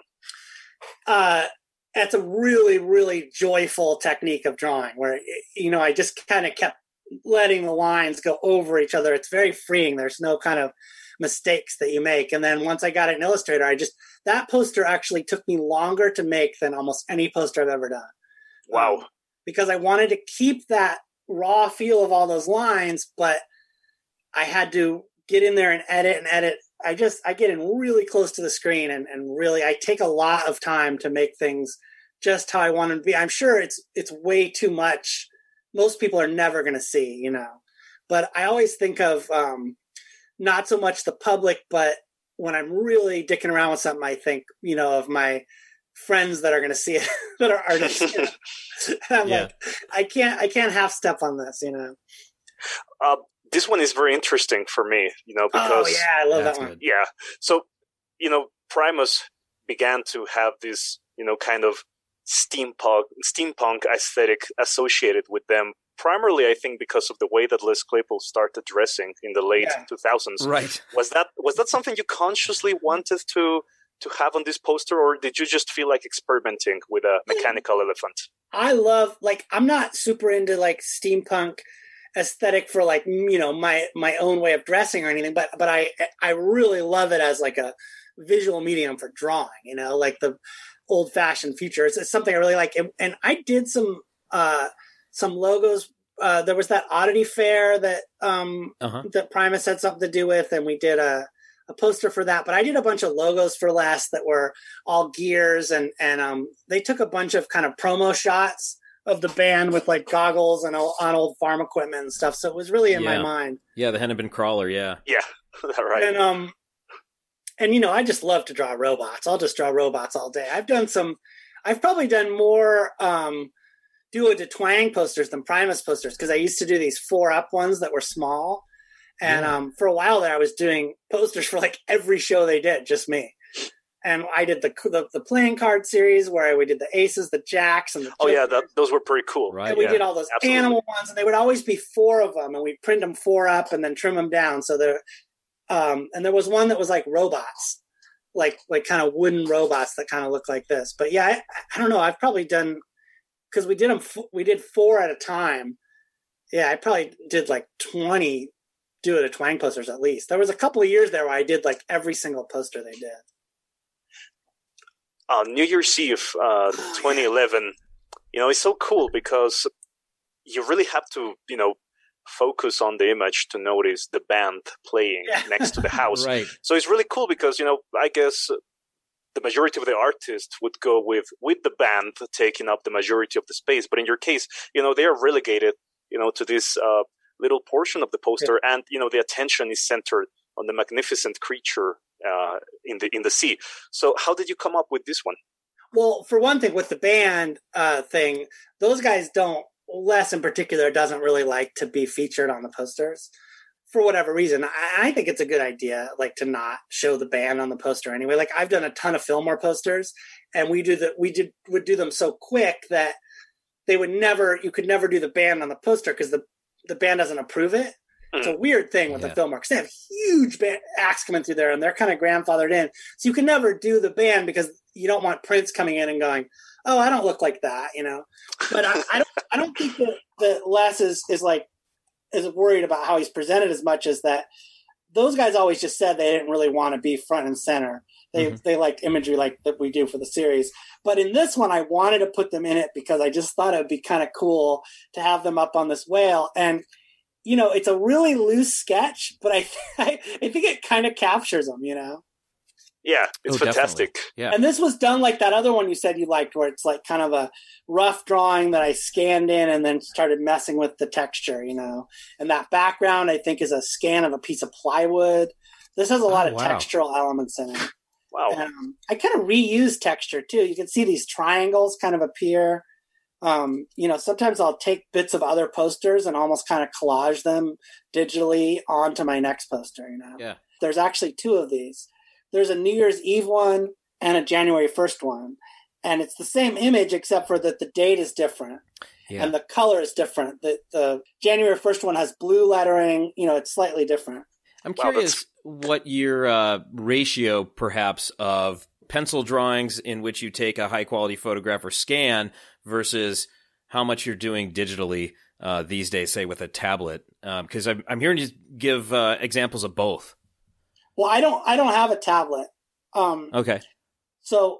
That's a really, really joyful technique of drawing where, I just kind of kept letting the lines go over each other. It's very freeing. There's no kind of mistakes that you make. And then once I got it in Illustrator, that poster actually took me longer to make than almost any poster I've ever done. Wow. Because I wanted to keep that raw feel of all those lines, but I had to get in there and edit. I get in really close to the screen and really, I take a lot of time to make things just how I want them to be. I'm sure it's way too much. Most people are never going to see, but I always think of, not so much the public, but when I'm really dicking around with something, I think, of my friends that are going to see it, that are artists. I'm like, I can't half step on this, This one is very interesting for me, because I love that one. Good. Yeah. So, Primus began to have this, kind of steampunk aesthetic associated with them. Primarily, I think because of the way that Les Claypool started dressing in the late 2000s. Right. Was that something you consciously wanted to have on this poster, or did you just feel like experimenting with a mechanical elephant? I love, I'm not super into steampunk aesthetic for my own way of dressing or anything, but I really love it as a visual medium for drawing, like the old fashioned future. It's something I really like. And I did some logos. There was that oddity fair that, that Primus had something to do with. And we did a poster for that, but I did a bunch of logos for Les that were all gears and they took a bunch of kind of promo shots of the band with goggles and on old farm equipment and stuff. So it was really in my mind. Yeah. The Hennepin crawler. Yeah. Yeah. Right. And I just love to draw robots. I'll just draw robots all day. I've probably done more, Duo de Twang posters than Primus posters. Cause I used to do these 4-up ones that were small. And, for a while there, I was doing posters for every show they did, just me. And I did the playing card series where we did the aces, the jacks, and the those were pretty cool. Right. And we did all those animal ones, and they would always be 4 of them, and we'd print them 4 up and then trim them down. So and there was one that was robots, like kind of wooden robots that kind of look like this. But yeah, I don't know. I've probably done, because we did 4 at a time. Yeah, I probably did 20 Duo de Twang posters at least. There was a couple of years there where I did every single poster they did. New Year's Eve 2011, it's so cool because you really have to, focus on the image to notice the band playing next to the house. Right. So it's really cool because, I guess the majority of the artists would go with the band taking up the majority of the space. But in your case, they are relegated, to this little portion of the poster, and the attention is centered on the magnificent creature in the sea. So how did you come up with this one? Well, for one thing, with the band thing, those guys don't. Les in particular doesn't really like to be featured on the posters for whatever reason. I think it's a good idea, to not show the band on the poster anyway. I've done a ton of Fillmore posters, and would do them so quick that you could never do the band on the poster because the band doesn't approve it. It's a weird thing with the Fillmore because they have huge acts coming through there and they're kind of grandfathered in. So you can never do the band because you don't want Prince coming in and going, "Oh, I don't look like that," But I don't think that Les is worried about how he's presented as much as that those guys always just said they didn't really want to be front and center. They liked imagery like that we do for the series. But in this one, I wanted to put them in it because I just thought it would be kind of cool to have them up on this whale. And, you know, it's a really loose sketch, but I think it kind of captures them, you know? Yeah, it's fantastic. Definitely. Yeah. And this was done like that other one you said you liked, where it's like kind of a rough drawing that I scanned in and then started messing with the texture, you know. And that background, I think, is a scan of a piece of plywood. This has a lot of textural elements in it. Wow. I kind of reuse texture, too. You can see these triangles kind of appear. You know, sometimes I'll take bits of other posters and almost kind of collage them digitally onto my next poster, you know. Yeah. There's actually 2 of these. There's a New Year's Eve one and a January 1st one. And it's the same image except for that the date is different. Yeah. And the color is different. The January 1st one has blue lettering. You know, it's slightly different. I'm curious what your ratio, perhaps, of pencil drawings in which you take a high-quality photograph or scan versus how much you're doing digitally these days, say, with a tablet. Because I'm hearing you give examples of both. Well, I don't have a tablet. Okay. So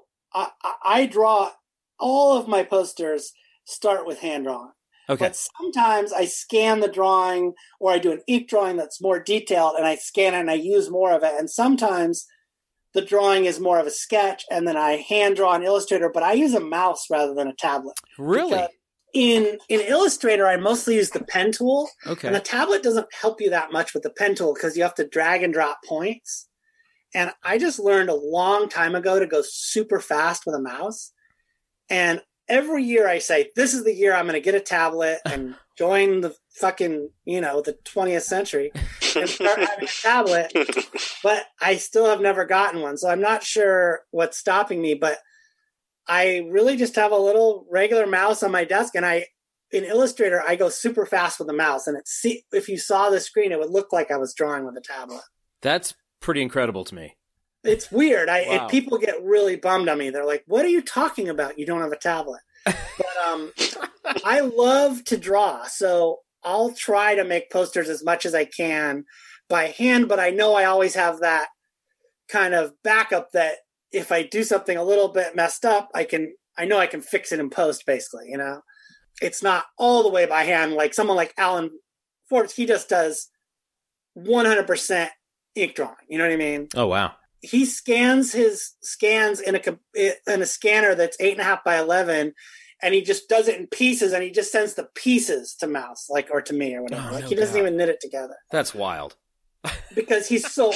I draw all of my posters start with hand drawing. Okay. But sometimes I scan the drawing or I do an ink drawing that's more detailed and I scan it and I use more of it. And sometimes the drawing is more of a sketch and then I hand draw in Illustrator, but I use a mouse rather than a tablet. Really? Because in Illustrator, I mostly use the pen tool. Okay. And the tablet doesn't help you that much with the pen tool because you have to drag and drop points. And I just learned a long time ago to go super fast with a mouse. And every year I say, this is the year I'm going to get a tablet and join the fucking, you know, the 20th century and start having a tablet. But I still have never gotten one. So I'm not sure what's stopping me, but I really just have a little regular mouse on my desk, and in Illustrator, I go super fast with the mouse, and if you saw the screen, it would look like I was drawing with a tablet. That's pretty incredible to me. It's weird. Wow. People get really bummed on me. They're like, what are you talking about? You don't have a tablet. But I love to draw, so I'll try to make posters as much as I can by hand, but I know I always have that kind of backup that if I do something a little bit messed up, I know I can fix it in post, basically, you know? It's not all the way by hand. Like someone like Alan Forbes, he just does 100% ink drawing. You know what I mean? Oh, wow. He scans his scans in a scanner that's 8.5 by 11, and he just does it in pieces, and he just sends the pieces to Mouse, or to me or whatever. He doesn't even knit it together. That's wild. Because he's so...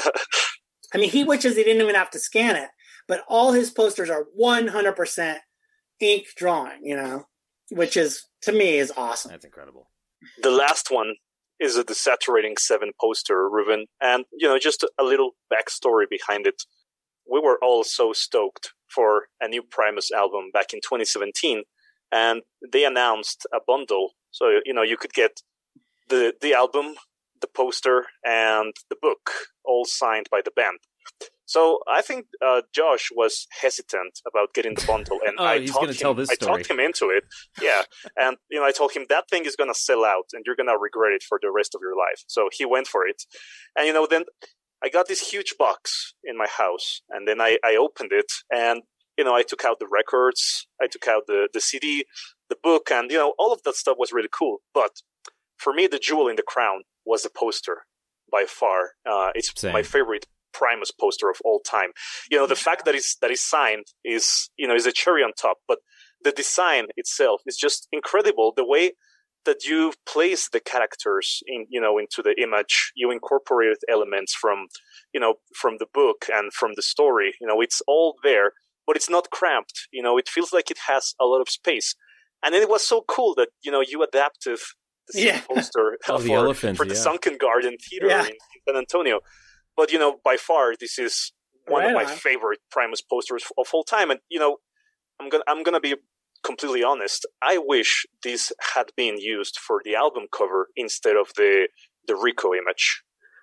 I mean, he wishes he didn't even have to scan it, but all his posters are 100% ink drawing, you know, which is, to me, is awesome. That's incredible. The last one is a Desaturating 7 poster, Reuben. And, you know, just a little backstory behind it. We were all so stoked for a new Primus album back in 2017, and they announced a bundle. So, you know, you could get the album, the poster, and the book, all signed by the band. So I think Josh was hesitant about getting the bundle, and I talked him into it. Yeah, and you know, I told him that thing is gonna sell out, and you're gonna regret it for the rest of your life. So he went for it, and you know, then I got this huge box in my house, and then I opened it, and you know, I took out the records, I took out the CD, the book, and you know, all of that stuff was really cool. But for me, the jewel in the crown was the poster by far. It's my favorite Primus poster of all time. You know, the fact that it's signed is a cherry on top, but the design itself is just incredible. The way that you place the characters into the image, you incorporated elements from the book and from the story. You know, it's all there, but it's not cramped. You know, it feels like it has a lot of space. And it was so cool that, you know, you adapted the poster for the Sunken Garden Theater in San Antonio. But, you know, by far, this is one of my favorite Primus posters of all time. And, you know, I'm gonna be completely honest. I wish this had been used for the album cover instead of the Rico image.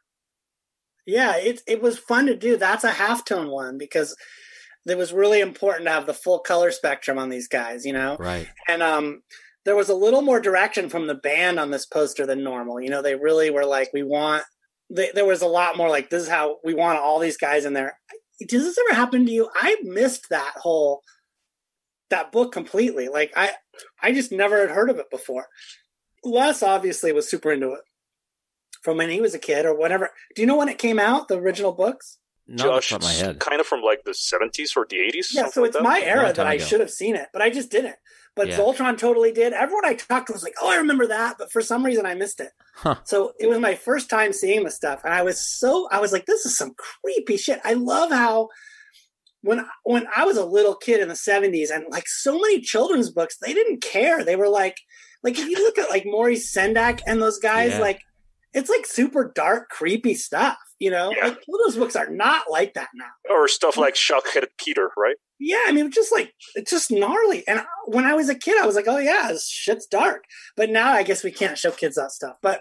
Yeah, it was fun to do. That's a halftone one because it was really important to have the full color spectrum on these guys, you know? Right. And there was a little more direction from the band on this poster than normal. You know, they really were like, we want there was a lot more like, this is how we want all these guys in there. Does this ever happen to you? I missed that book completely. Like I just never had heard of it before. Les obviously was super into it from when he was a kid or whatever. Do you know when it came out, the original books? Josh, kind of from like the 70s or the 80s. Yeah, so it's my era that I should have seen it, but I just didn't. But Zoltron totally did. Everyone I talked to was like, oh, I remember that. But for some reason, I missed it. Huh. So it was my first time seeing the stuff. And I was like, this is some creepy shit. I love how when I was a little kid in the 70s and like so many children's books, they didn't care. They were like if you look at like Maurice Sendak and those guys, like it's like super dark, creepy stuff. You know, like those books are not like that now. Or stuff like Shock-Headed Peter, right? Yeah, I mean, it's just gnarly. And when I was a kid, I was like, oh yeah, this shit's dark. But now I guess we can't show kids that stuff. But,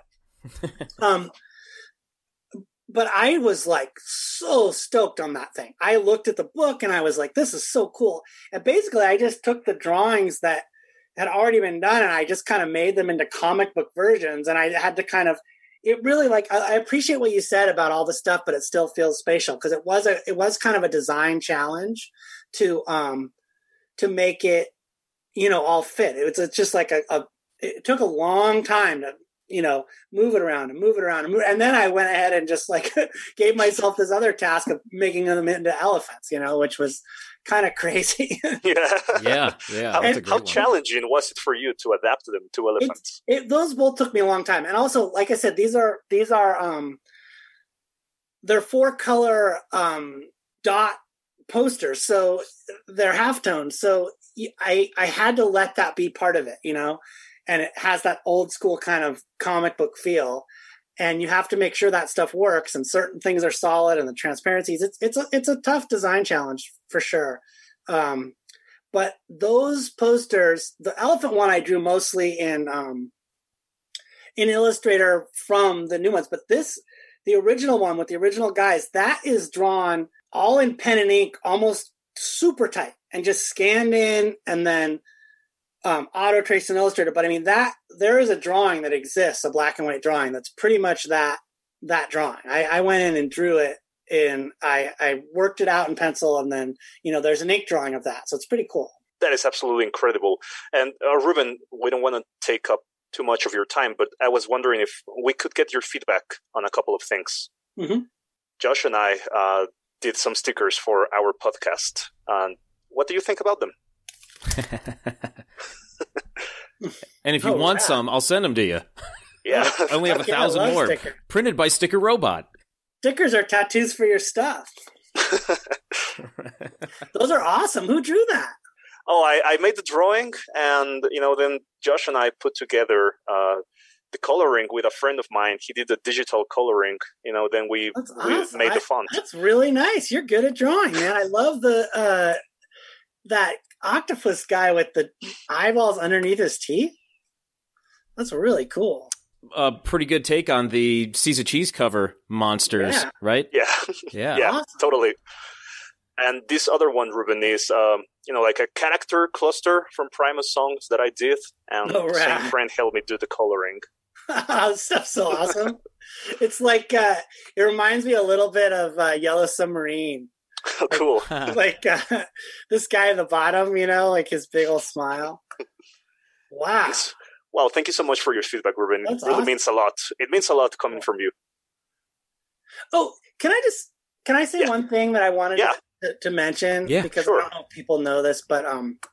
but I was like so stoked on that thing. I looked at the book and I was like, this is so cool. And basically I just took the drawings that had already been done and I just kind of made them into comic book versions. And I had to kind of, it really like, I appreciate what you said about all the stuff, but it still feels spatial because it was kind of a design challenge to make it, you know, all fit. It's just like it took a long time to, you know, move it around. And then I went ahead and just like gave myself this other task of making them into elephants, you know, which was kind of crazy. Yeah. How challenging was it for you to adapt them to elephants? Those both took me a long time. And also, like I said, these are they're 4-color dot posters. So they're halftones. So I had to let that be part of it, you know, and it has that old school kind of comic book feel. And you have to make sure that stuff works and certain things are solid and the transparencies. It's a tough design challenge for sure. But those posters, the elephant one I drew mostly in Illustrator from the new ones, but the original one with the original guys, that is drawn all in pen and ink, almost super tight and just scanned in and then auto traced in Illustrator. But I mean that there is a drawing that exists, a black and white drawing that's pretty much that drawing. I went in and drew it and I worked it out in pencil, and then, you know, there's an ink drawing of that. So it's pretty cool. That is absolutely incredible. And Reuben, we don't want to take up too much of your time, but I was wondering if we could get your feedback on a couple of things. Mm-hmm. Josh and I did some stickers for our podcast. What do you think about them? And if you want some, I'll send them to you. Yeah. I only have 1,000 more. Sticker. Printed by Sticker Robot. Stickers are tattoos for your stuff. Those are awesome. Who drew that? Oh, I made the drawing, and, you know, then Josh and I put together the coloring with a friend of mine. He did the digital coloring, you know, then we made the font. That's really nice. You're good at drawing, man. I love the that octopus guy with the eyeballs underneath his teeth. That's really cool. A pretty good take on the Seas of Cheese cover monsters, right? Yeah, awesome. Totally. And this other one, Reuben, is you know, like a character cluster from Primus songs that I did, and the same friend helped me do the coloring. Stuff's so awesome. It's like it reminds me a little bit of Yellow Submarine. Oh, cool. Like this guy at the bottom, you know, like his big old smile. Wow. Yes. Well, thank you so much for your feedback, Reuben. That's it really awesome. means a lot. It means a lot coming from you. Oh, can I say one thing that I wanted to mention? Yeah, because I don't know if people know this, but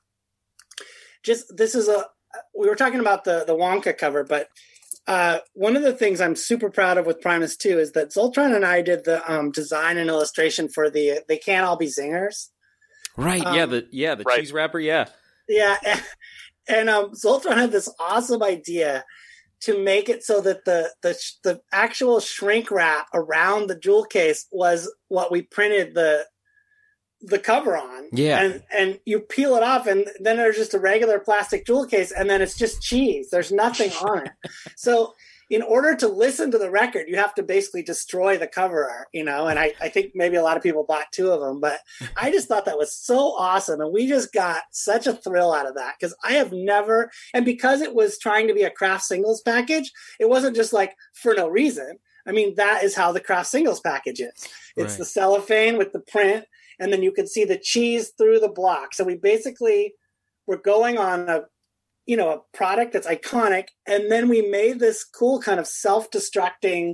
we were talking about the Wonka cover, but one of the things I'm super proud of with Primus 2 is that Zoltron and I did the design and illustration for the They Can't All Be Zingers. Right. The cheese wrapper. Yeah. Yeah. And Zoltron had this awesome idea to make it so that the actual shrink wrap around the jewel case was what we printed the cover on. Yeah. And you peel it off and then there's just a regular plastic jewel case and then it's just cheese. There's nothing on it. So in order to listen to the record, you have to basically destroy the cover art, you know, and I think maybe a lot of people bought 2 of them, but I just thought that was so awesome. And we just got such a thrill out of that because I have never, and because it was trying to be a craft singles package, it wasn't just like for no reason. I mean, that is how the craft singles package is. It's Right. the cellophane with the print, and then you can see the cheese through the block. So we basically were going on a product that's iconic, and then we made this cool kind of self-destructing,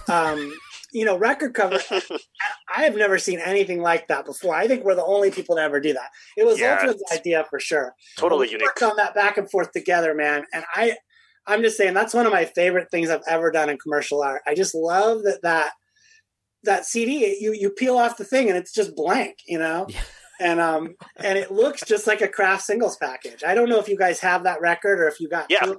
record cover. I have never seen anything like that before. I think we're the only people to ever do that. It was Ultra's idea for sure. Totally we unique. worked on that back and forth together, man. And I'm just saying that's one of my favorite things I've ever done in commercial art. I just love that CD. You peel off the thing and it's just blank, Yeah. And it looks just like a craft singles package. I don't know if you guys have that record or if you got. Yeah,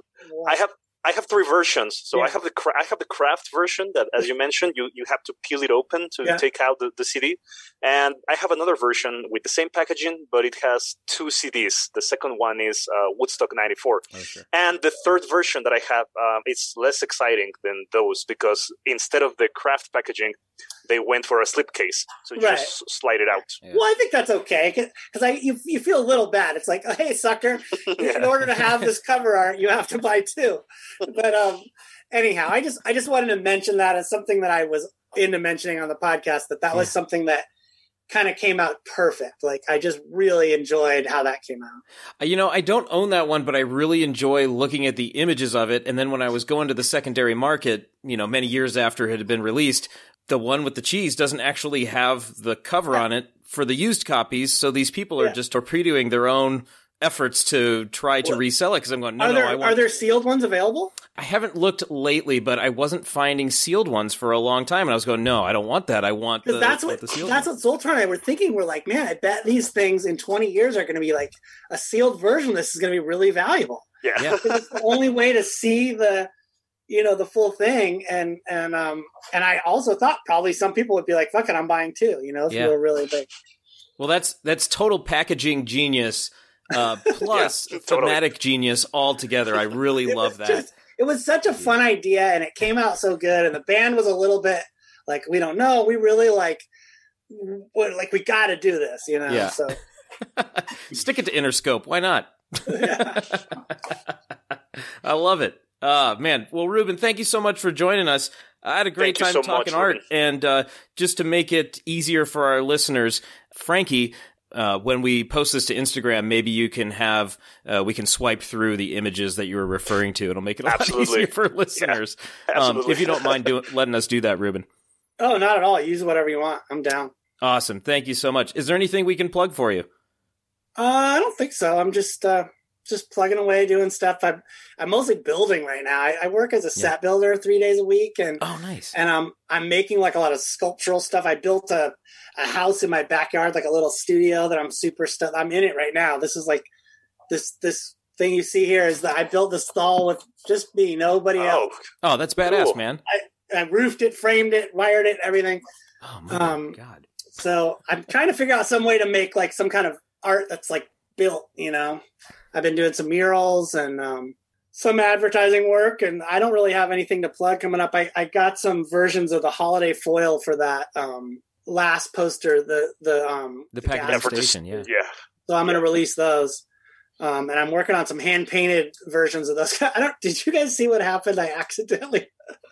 I have 3 versions. So Yeah. I have the craft version that, as you mentioned, you have to peel it open to take out the CD, and I have another version with the same packaging, but it has 2 CDs. The second one is Woodstock '94, sure. and the third version that I have it's less exciting than those because instead of the craft packaging, they went for a slipcase, so you just slide it out. Yeah. Well, I think that's okay because you feel a little bad. It's like, oh, hey, sucker, in order to have this cover art, you have to buy 2. But anyhow, I just wanted to mention that as something that I was into mentioning on the podcast. That was something that kind of came out perfect. Like I just really enjoyed how that came out. I don't own that one, but I really enjoy looking at the images of it. And then when I was going to the secondary market, many years after it had been released, the one with the cheese doesn't actually have the cover on it for the used copies. So these people are just torpedoing their own efforts to try to resell it because I'm going, Are there sealed ones available? I haven't looked lately, but I wasn't finding sealed ones for a long time. And I was going, no, I don't want that. I want the sealed That's what Zoltan and I were thinking. We're like, man, I bet these things in 20 years are going to be like a sealed version. This is going to be really valuable. Yeah. Because it's the only way to see the full thing. And I also thought probably some people would be like, fuck it, I'm buying 2, if you were really big. Well, that's total packaging genius. Plus thematic genius all together. I really love that. It was such a fun idea, and it came out so good. And the band was a little bit like, we don't know. We really we got to do this, Yeah. So stick it to Interscope. Why not? Yeah. I love it. Man. Well, Reuben, thank you so much for joining us. I had a great time talking art. And just to make it easier for our listeners, Frankie, when we post this to Instagram, maybe you can have we can swipe through the images that you were referring to. It'll make it a lot easier for listeners. Yeah, if you don't mind letting us do that, Reuben. Oh, not at all. Use whatever you want. I'm down. Awesome. Thank you so much. Is there anything we can plug for you? I don't think so. I'm just plugging away, doing stuff. I'm mostly building right now. I work as a set builder 3 days a week, and nice. And I'm making like a lot of sculptural stuff. I built a house in my backyard, like a little studio that I'm super stuck. I'm in it right now. This is like this thing you see here is that I built this stall with just me, nobody else. Oh, that's badass, cool. man. I roofed it, framed it, wired it, everything. Oh my God. So I'm trying to figure out some way to make like some kind of art that's like built, I've been doing some murals and some advertising work, and I don't really have anything to plug coming up. I got some versions of the holiday foil for that last poster, the packaging station, yeah. So I'm going to release those. And I'm working on some hand painted versions of those. Did you guys see what happened? I accidentally,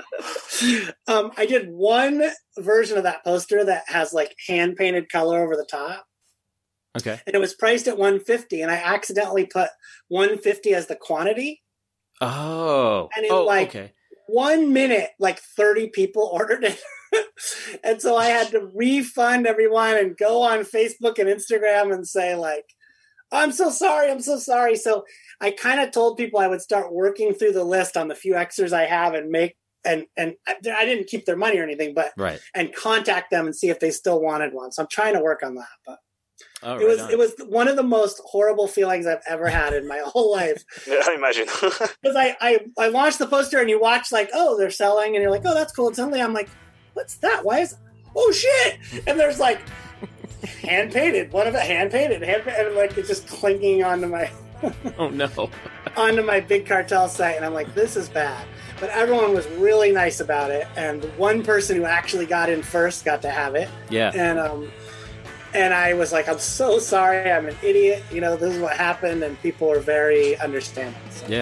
I did one version of that poster that has like hand painted color over the top. Okay. And it was priced at $150, and I accidentally put $150 as the quantity. Oh. And in 1 minute, like 30 people ordered it. And so I had to refund everyone and go on Facebook and Instagram and say like, I'm so sorry. So I kind of told people I would start working through the list on the few extras I have and make, and I didn't keep their money or anything, but, and contact them and see if they still wanted one. So I'm trying to work on that, but it was one of the most horrible feelings I've ever had in my whole life. Yeah, I imagine. Because I launched the poster and you watch like, oh, they're selling, and you're like, oh, that's cool. And suddenly I'm like, what's that? Oh shit. And there's like, hand painted, and like it's just clinking onto my onto my big cartel site, and I'm like, this is bad. But everyone was really nice about it, and the one person who actually got in first got to have it. Yeah. And I was like, I'm so sorry, I'm an idiot. This is what happened, and people were very understanding. So. Yeah.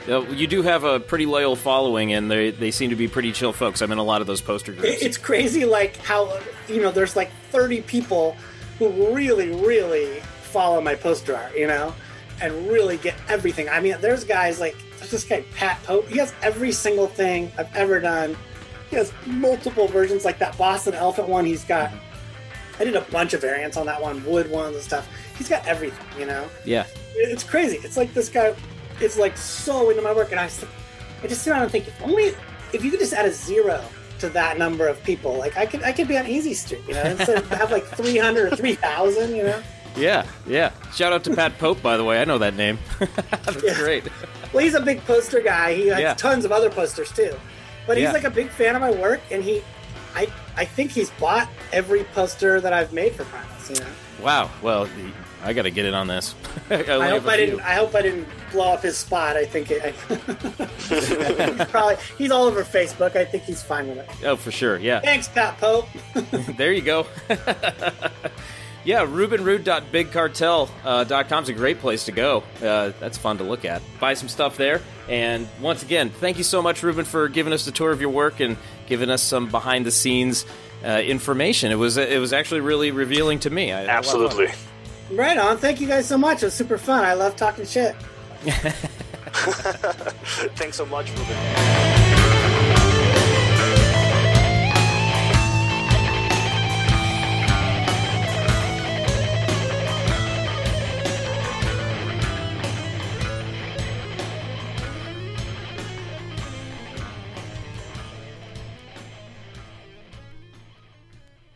You do have a pretty loyal following, and they seem to be pretty chill folks. I'm in a lot of those poster groups. It's crazy, like, how, there's like 30 people who really, really follow my poster art, and really get everything. I mean, there's guys like, there's this guy, Pat Pope. He has every single thing I've ever done. He has multiple versions, like that Boston Elephant one. He's got, I did a bunch of variants on that one, wood ones and stuff. He's got everything, Yeah. It's crazy. It's like this guy is like so into my work, and I just sit down and think, if you could just add a 0 to that number of people, like I could be on Easy Street, instead of have like 300 or 3,000, Yeah. Shout out to Pat Pope, by the way. I know that name. That's great. Well, he's a big poster guy. He has tons of other posters too, but he's like a big fan of my work, and I think he's bought every poster that I've made for Primus. Wow. Well, I got to get in on this. I hope I didn't blow up his spot. I think he's all over Facebook. I think he's fine with it. Oh, for sure. Yeah. Thanks, Pat Pope. There you go. Yeah, ReubenRoot.BigCartel.com is a great place to go. That's fun to look at. Buy some stuff there. And once again, thank you so much, Reuben, for giving us the tour of your work and giving us some behind-the-scenes information. It was actually really revealing to me. Absolutely. Right on. Thank you guys so much. It was super fun. I love talking shit. Thanks so much, Reuben.